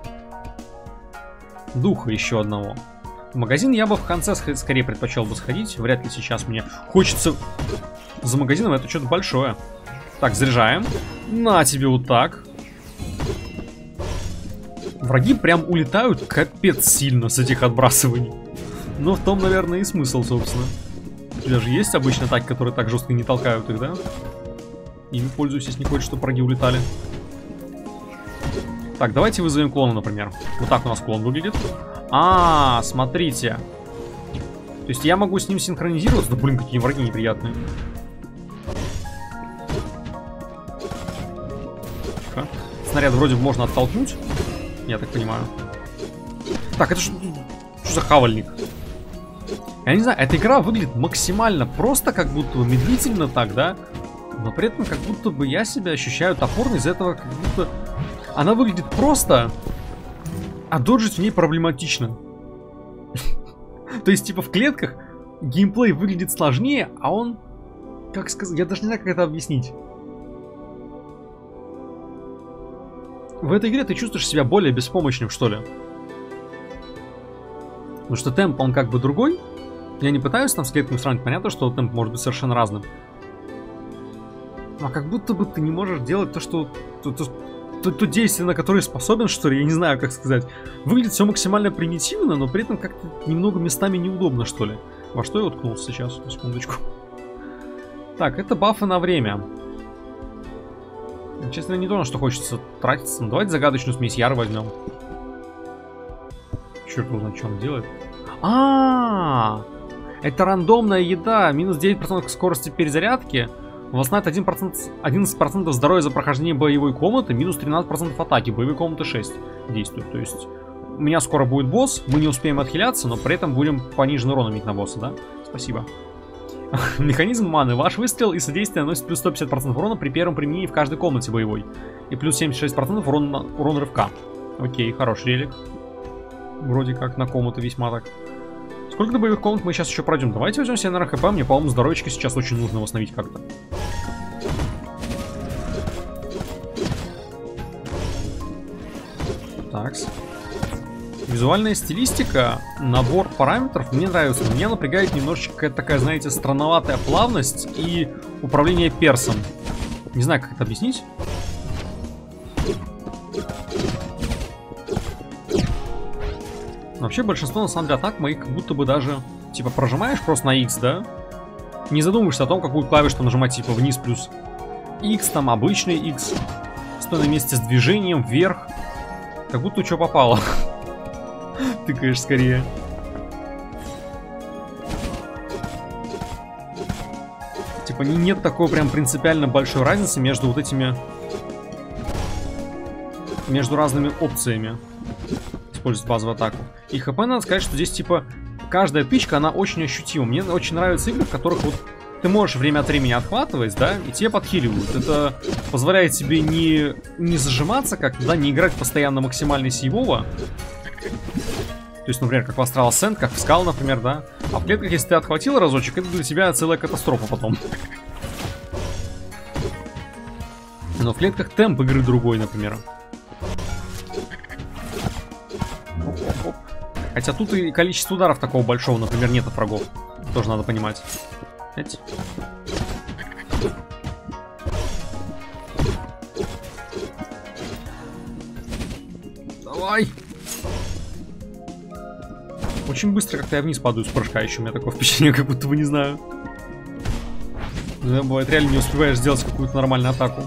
духа еще одного. В магазин я бы в конце скорее предпочел бы сходить, вряд ли сейчас мне хочется за магазином, это что-то большое. Так, заряжаем. На тебе вот так. Враги прям улетают капец сильно с этих отбрасываний. Но в том, наверное, и смысл, собственно. У тебя же есть обычные атаки, которые так жестко не толкают их, да? Ими пользуюсь, если не хочешь, чтобы враги улетали. Так, давайте вызовем клона, например. Вот так у нас клон выглядит. Смотрите. То есть я могу с ним синхронизироваться. Да блин, какие враги неприятные. Тихо. Снаряд вроде бы можно оттолкнуть. Я так понимаю. Так, это что за хавальник? Я не знаю, эта игра выглядит максимально просто, как будто бы медлительно так, да? Но при этом как будто бы я себя ощущаю топорно, из-за этого как будто... Она выглядит просто, а доджить в ней проблематично. То есть, типа, в клетках геймплей выглядит сложнее, а он... Как сказать? Я даже не знаю, как это объяснить. В этой игре ты чувствуешь себя более беспомощным, что ли. Потому что темп, он как бы другой. Я не пытаюсь там с клетками сравнить. Понятно, что темп может быть совершенно разным. А как будто бы ты не можешь делать то, что... То действие, на которое способен, что ли, я не знаю, как сказать. Выглядит все максимально примитивно, но при этом как-то немного местами неудобно, что ли. Во что я уткнулся сейчас? Секундочку. Так, это бафы на время. Честно, не то, на что хочется тратиться. Ну, давайте загадочную смесь Яры возьмем. Черт узнает, что он делает. Это рандомная еда. Минус 9% к скорости перезарядки. Восстанавливает 11% здоровья за прохождение боевой комнаты. Минус 13% атаки. Боевой комнаты 6 действует. То есть у меня скоро будет босс. Мы не успеем отхиляться, но при этом будем пониженный урон иметь на босса, да? Спасибо. Механизм маны. Ваш выстрел и содействие наносит плюс 150% урона при первом применении в каждой комнате боевой. И плюс 76% урон рывка. Окей, хороший релик. Вроде как на комнаты весьма так. Сколько до боевых комнат мы сейчас еще пройдем? Давайте возьмем себе на РХП. Мне, по-моему, здоровечко сейчас очень нужно восстановить как-то. Такс. Визуальная стилистика, набор параметров мне нравится. Меня напрягает немножечко такая, знаете, странноватая плавность и управление персом. Не знаю, как это объяснить. Вообще большинство, на самом деле, атак моих как будто бы даже, типа, прожимаешь просто на X, да? Не задумываешься о том, какую клавишу там нажимать, типа, вниз плюс X, там, обычный X. Стой на месте с движением вверх. Как будто что попало. Тыкаешь скорее. Типа, нет такой прям принципиально большой разницы между вот этими... Между разными опциями. Использовать базовую атаку. И ХП, надо сказать, что здесь, типа, каждая тычка, она очень ощутима. Мне очень нравятся игры, в которых вот ты можешь время от времени отхватывать, да, и тебе подхиливают. Это позволяет тебе не зажиматься как-то, да, не играть постоянно максимально сейвово. То есть, например, как в Astral Ascent, как в Скал, например, да. А в клетках, если ты отхватил разочек, это для тебя целая катастрофа потом. Но в клетках темп игры другой, например. Хотя тут и количество ударов такого большого, например, нет от врагов. Тоже надо понимать. Эть. Давай! Очень быстро как-то я вниз падаю с прыжка еще. У меня такое впечатление, как будто бы не знаю. Бывает, реально не успеваешь сделать какую-то нормальную атаку.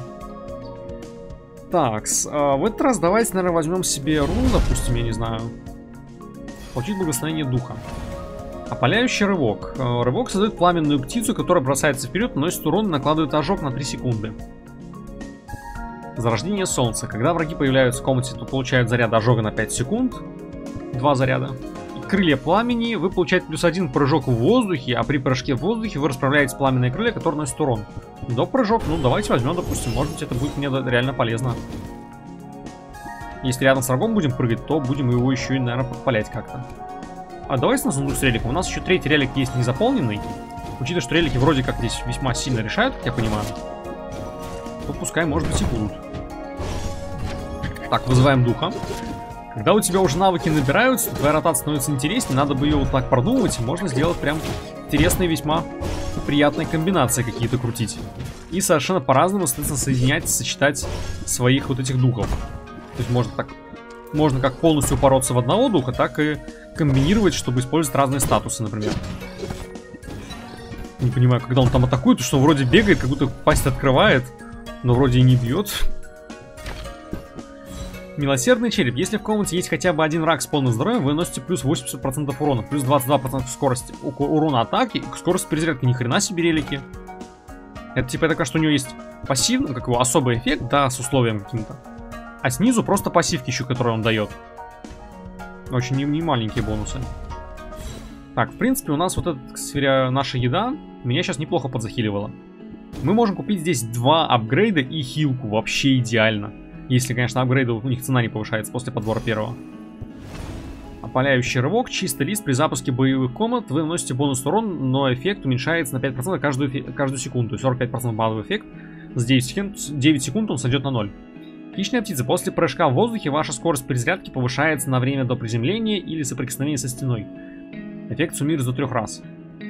Так, в этот раз давайте, наверное, возьмем себе руну, допустим, я не знаю. Получить благословение духа. Опаляющий рывок. Рывок создает пламенную птицу, которая бросается вперед, наносит урон и накладывает ожог на 3 секунды. Зарождение солнца. Когда враги появляются в комнате, то получают заряд ожога на 5 секунд. 2 заряда. И крылья пламени. Вы получаете плюс 1 прыжок в воздухе, а при прыжке в воздухе вы расправляете пламенные крылья, которые носят урон. До прыжок. Ну, давайте возьмем, допустим. Может быть, это будет мне реально полезно. Если рядом с врагом будем прыгать, то будем его еще и, наверное, подпалять как-то. А давайте на сундук с реликом. У нас еще третий релик есть незаполненный. Учитывая, что релики вроде как здесь весьма сильно решают, как я понимаю, то пускай, может быть, и будут. Так, вызываем духа. Когда у тебя уже навыки набираются, твоя ротация становится интереснее, надо бы ее вот так продумывать, и можно сделать прям интересные, весьма приятные комбинации какие-то крутить. И совершенно по-разному, соответственно, соединять, сочетать своих вот этих духов. То есть можно так, можно как полностью упороться в одного духа, так и комбинировать, чтобы использовать разные статусы, например. Не понимаю, когда он там атакует, что вроде бегает, как будто пасть открывает, но вроде и не бьет. Милосердный череп. Если в комнате есть хотя бы один враг с полным здоровьем, вы наносите плюс 80% урона, плюс 22% скорости урона атаки и скорость перезарядки. Ни хрена себе релики. Это типа такое, что у него есть пассивный, как его особый эффект, да, с условием каким-то. А снизу просто пассивки еще, которые он дает. Очень не маленькие бонусы. Так, в принципе, у нас вот эта наша еда меня сейчас неплохо подзахиливала. Мы можем купить здесь 2 апгрейда и хилку. Вообще идеально. Если, конечно, апгрейда у них цена не повышается после подбора первого. Опаляющий рывок. Чистый лист. При запуске боевых комнат вы наносите бонус урон, но эффект уменьшается на 5% каждую секунду. То есть 45% базовый эффект. С 9 секунд он сойдет на 0. Хищная птица. После прыжка в воздухе ваша скорость перезарядки повышается на время до приземления или соприкосновения со стеной. Эффект суммируется до 3 раз.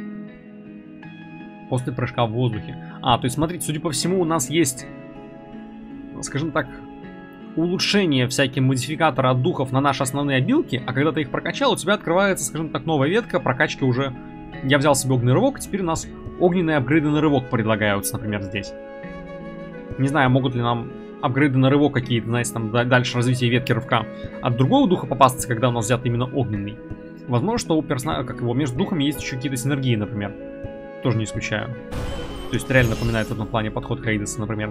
После прыжка в воздухе. То есть, смотрите, судя по всему, у нас есть, скажем так, улучшение всякие модификаторы от духов на наши основные обилки, а когда ты их прокачал, у тебя открывается, скажем так, новая ветка прокачки уже Я взял себе огненный рывок, и теперь у нас огненные апгрейды на рывок предлагаются, например, здесь. Не знаю, могут ли нам апгрейды на рывок какие-то, знаете, там дальше развитие ветки рывка от другого духа попасться, когда у нас взят именно огненный. Возможно, что у персонажа, как его, между духами есть еще какие-то синергии, например. Тоже не исключаю. То есть реально напоминает в этом плане подход к Эйдосу, например.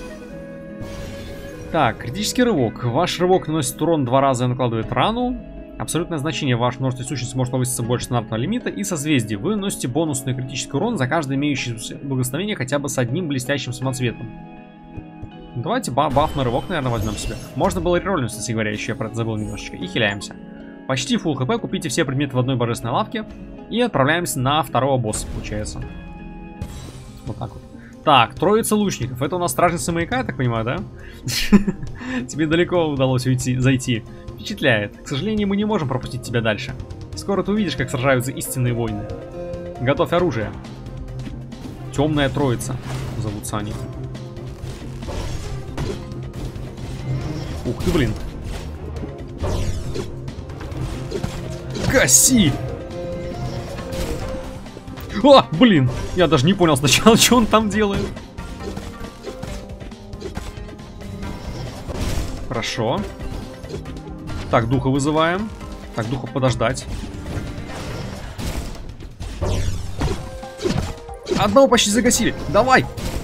Так, критический рывок. Ваш рывок наносит урон 2 раза и накладывает рану. Абсолютное значение ваш множественной сущности может повыситься больше стандартного лимита. И созвездие. Вы наносите бонусный критический урон за каждое имеющееся благословение хотя бы с одним блестящим самоцветом. Давайте баф на рывок, наверное, возьмем себе. Можно было рероллинг, кстати говоря, еще я про это забыл немножечко. И хиляемся. Почти фулл хп, купите все предметы в одной божественной лавке. И отправляемся на второго босса, получается. Вот так вот. Так, троица лучников. Это у нас стражница маяка, я так понимаю, да? Тебе далеко удалось зайти. Впечатляет. К сожалению, мы не можем пропустить тебя дальше. Скоро ты увидишь, как сражаются истинные воины. Готовь оружие. Темная троица. Зовутся они. Ух ты, блин. Гаси! О, блин! Я даже не понял сначала, что он там делает. Хорошо. Так, духа вызываем. Так, духа подождать. Одного почти загасили. Давай!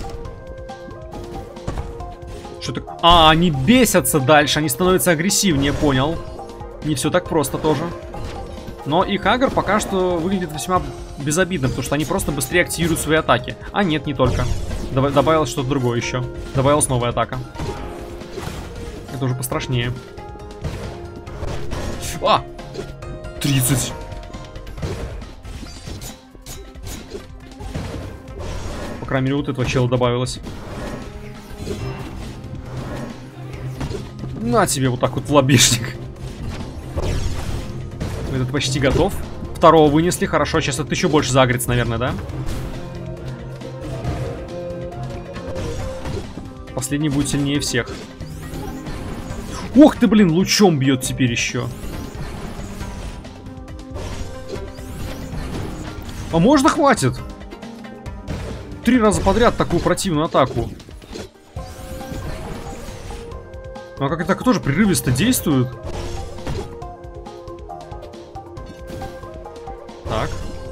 Что так? А, они бесятся дальше. Они становятся агрессивнее, понял. Не все так просто тоже. Но их агр пока что выглядит весьма безобидно, потому что они просто быстрее активируют свои атаки. А нет, не только. Добавилось что-то другое еще. Добавилась новая атака. Это уже пострашнее. А! 30. По крайней мере, вот этого чела добавилось. На тебе вот так вот в лобешник. Этот почти готов. Второго вынесли, хорошо. Сейчас это еще больше загрится, наверное, да? Последний будет сильнее всех. Ох ты, блин, лучом бьет теперь еще. А можно хватит? 3 раза подряд такую противную атаку. А как это тоже прерывисто действует? Так.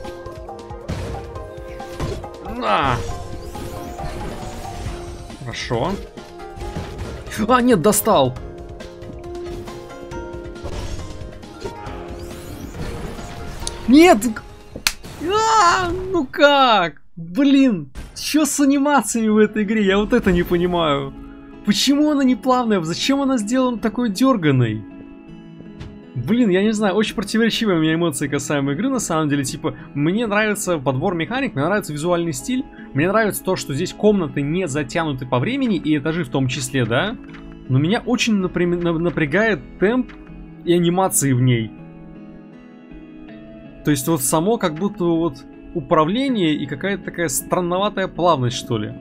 На! Хорошо. А, нет, достал. Нет! Ну как? Блин, что с анимациями в этой игре? Я вот это не понимаю. Почему она не плавная? Зачем она сделана такой дерганой? Блин, я не знаю, очень противоречивые у меня эмоции касаемо игры, на самом деле. Типа, мне нравится подбор механик, мне нравится визуальный стиль, мне нравится то, что здесь комнаты не затянуты по времени, и этажи в том числе, да? Но меня очень напрягает темп и анимации в ней. То есть вот само как будто вот управление и какая-то такая странноватая плавность, что ли.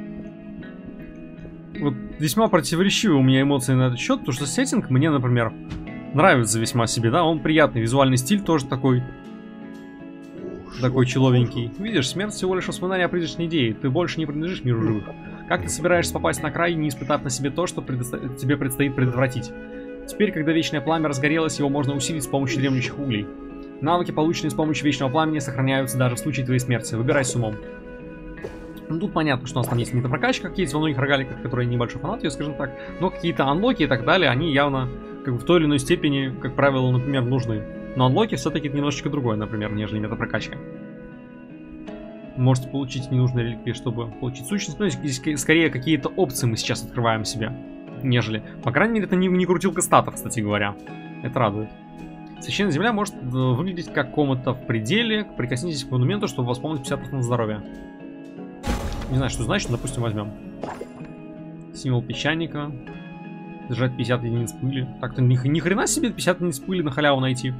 Вот весьма противоречивые у меня эмоции на этот счет, потому что сеттинг мне, например, нравится весьма себе, да, он приятный, визуальный стиль тоже такой человенький. Видишь, смерть всего лишь воспоминание о призрачной идее, ты больше не принадлежишь миру живых. Как ты собираешься попасть на край, не испытав на себе то, что тебе предстоит предотвратить? Теперь, когда вечное пламя разгорелось, его можно усилить с помощью дремлющих углей. Навыки, полученные с помощью вечного пламени, сохраняются даже в случае твоей смерти. Выбирай с умом. Ну, тут понятно, что у нас там есть метапрокачка, как есть во многих рогаликах, которые небольшой фанат ее, скажем так. Но какие-то анлоки и так далее, они явно как бы в той или иной степени, как правило, например, нужны. Но анлоки все-таки немножечко другое, например, нежели метапрокачка. Можете получить ненужные реликвии, чтобы получить сущность. Ну, здесь скорее какие-то опции мы сейчас открываем себе, нежели. По крайней мере, это не крутилка статов, кстати говоря. Это радует. Священная земля может выглядеть как комната в пределе. Прикоснитесь к монументу, чтобы восполнить 50% здоровья. Не знаю, что значит, но, допустим, возьмем. Символ песчаника. Держать 50 единиц пыли. Так-то ни хрена себе 50 единиц пыли на халяву найти.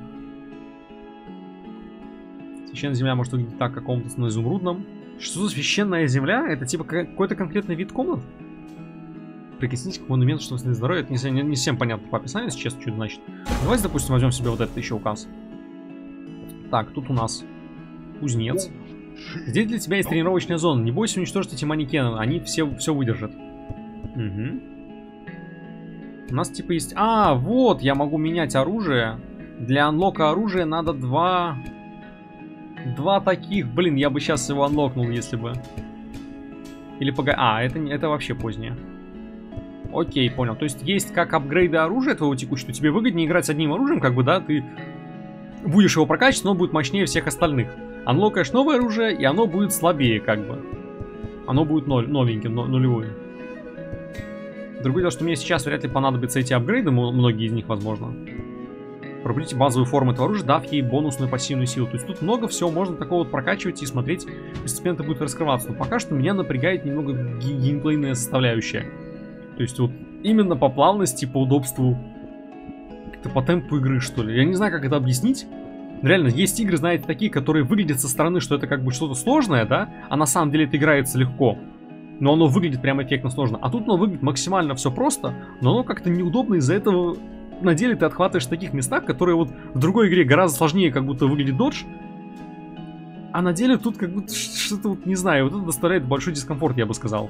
Священная земля может выглядеть так, как комната на изумрудном. Что за священная земля? Это типа какой-то конкретный вид комнат? Прикоснитесь к монументу, чтобы восстановить здоровье. Это не совсем понятно по описанию, если честно, что это значит. Давайте, допустим, возьмем себе вот этот еще указ. Так, тут у нас Кузнец. Здесь для тебя есть тренировочная зона. Не бойся уничтожить эти манекены. Они все выдержат. Угу. У нас типа есть... А, вот, я могу менять оружие. Для анлока оружия надо два таких. Блин, я бы сейчас его анлокнул, если бы... Или погоди... А, это вообще позднее. Окей, понял. То есть есть как апгрейды оружия твоего текущего. Тебе выгоднее играть с одним оружием, как бы, да, ты будешь его прокачивать, но он будет мощнее всех остальных. Анлокаешь новое оружие, и оно будет слабее, как бы. Оно будет новеньким, нулевым. Другое дело, что мне сейчас вряд ли понадобятся эти апгрейды, многие из них, возможно. Пробудите базовую форму этого оружия, дав ей бонусную пассивную силу. То есть тут много всего можно такого вот прокачивать и смотреть, постепенно это будет раскрываться. Но пока что меня напрягает немного геймплейная составляющая. То есть вот именно по плавности, по удобству, как-то по темпу игры, что ли. Я не знаю, как это объяснить. Реально, есть игры, знаете, такие, которые выглядят со стороны, что это как бы что-то сложное, да? А на самом деле это играется легко. Но оно выглядит прям эффектно сложно. А тут оно выглядит максимально все просто, но оно как-то неудобно из-за этого... На деле ты отхватываешь в таких местах, которые вот в другой игре гораздо сложнее как будто выглядит додж. А на деле тут как будто что-то вот, не знаю, вот это доставляет большой дискомфорт, я бы сказал.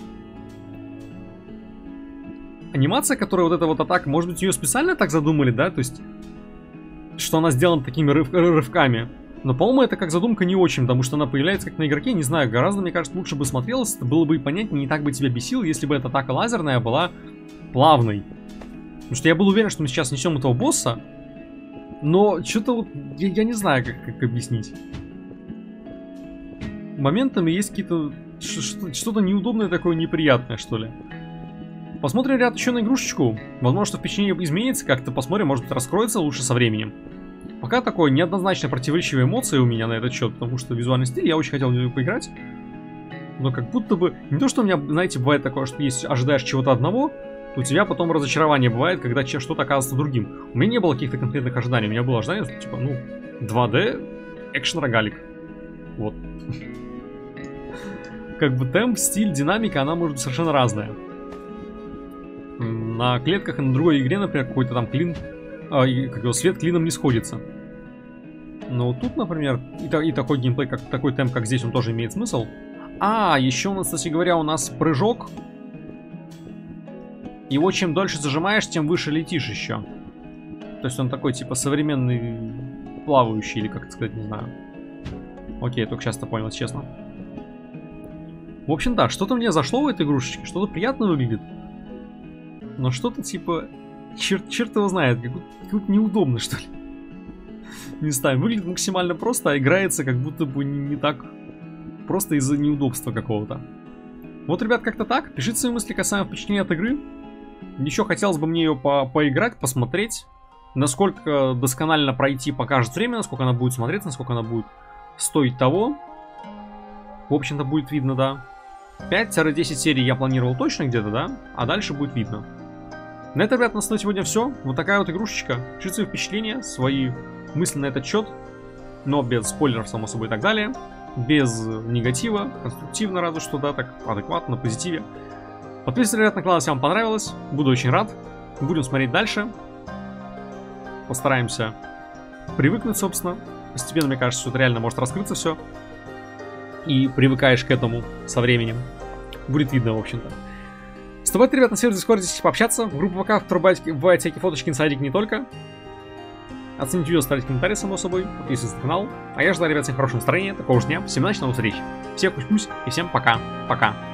Анимация, которая вот эта вот атака, может быть, ее специально так задумали, да? То есть, что она сделана такими рывками. Но, по-моему, это как задумка не очень, потому что она появляется как на игроке, не знаю, гораздо, мне кажется, лучше бы смотрелось, это было бы и понятнее, не так бы тебя бесило, если бы эта атака лазерная была плавной. Потому что я был уверен, что мы сейчас несем этого босса, но что-то вот, я не знаю, как объяснить. Моментами есть какие-то, что-то неудобное такое, неприятное, что ли. Посмотрим, ребят, еще на игрушечку. Возможно, что впечатление изменится как-то, посмотрим, может быть, раскроется лучше со временем. Пока такое неоднозначно противоречивые эмоции у меня на этот счет, потому что визуальный стиль, я очень хотел в него поиграть. Но как будто бы, не то, что у меня, знаете, бывает такое, что есть, ожидаешь чего-то одного, то у тебя потом разочарование бывает, когда что-то оказывается другим. У меня не было каких-то конкретных ожиданий, у меня было ожидание, что, типа, ну, 2D, экшен-рогалик. Вот. Как бы темп, стиль, динамика, она может быть совершенно разная. На клетках и на другой игре, например, какой-то там клин, как его, свет клином не сходится. Но тут, например, и такой геймплей, такой темп, как здесь, он тоже имеет смысл. А, еще у нас, кстати говоря, у нас прыжок. Его чем дольше зажимаешь, тем выше летишь еще. То есть он такой, типа, современный, плавающий, или как это сказать, не знаю. Окей, я только сейчас-то понял, честно. В общем, да, что-то мне зашло в этой игрушечке, что-то приятно выглядит. Но что-то типа... Черт его знает, как-то неудобно, что ли. Не знаю, выглядит максимально просто, а играется как будто бы не так просто из-за неудобства какого-то. Вот, ребят, как-то так. Пишите свои мысли касаемо впечатления от игры. Еще хотелось бы мне ее поиграть, посмотреть. Насколько досконально пройти покажет время, насколько она будет смотреться, насколько она будет стоить того. В общем-то, будет видно, да. 5-10 серий я планировал точно где-то, да? А дальше будет видно. На это, ребят, у нас на сегодня все. Вот такая вот игрушечка. Пишите свои впечатления, свои мысли на этот счет. Но без спойлеров, само собой, и так далее. Без негатива. Конструктивно, разве что, да, так адекватно, на позитиве. Подписывайтесь, ребят, на канал, если вам понравилось. Буду очень рад. Будем смотреть дальше. Постараемся привыкнуть, собственно. Постепенно, мне кажется, что это реально может раскрыться все. И привыкаешь к этому со временем. Будет видно, в общем-то. Вступайте, ребят, на сервер Discord, здесь пообщаться. В группу ВК, в которой бывают всякие фоточки, инсайдики не только. Оцените видео, ставьте комментарии, само собой. Подписывайтесь на канал. А я желаю, ребят, всем хорошего настроения, такого же дня. Всем удачи, новых встреч. Всех пусть и всем пока. Пока.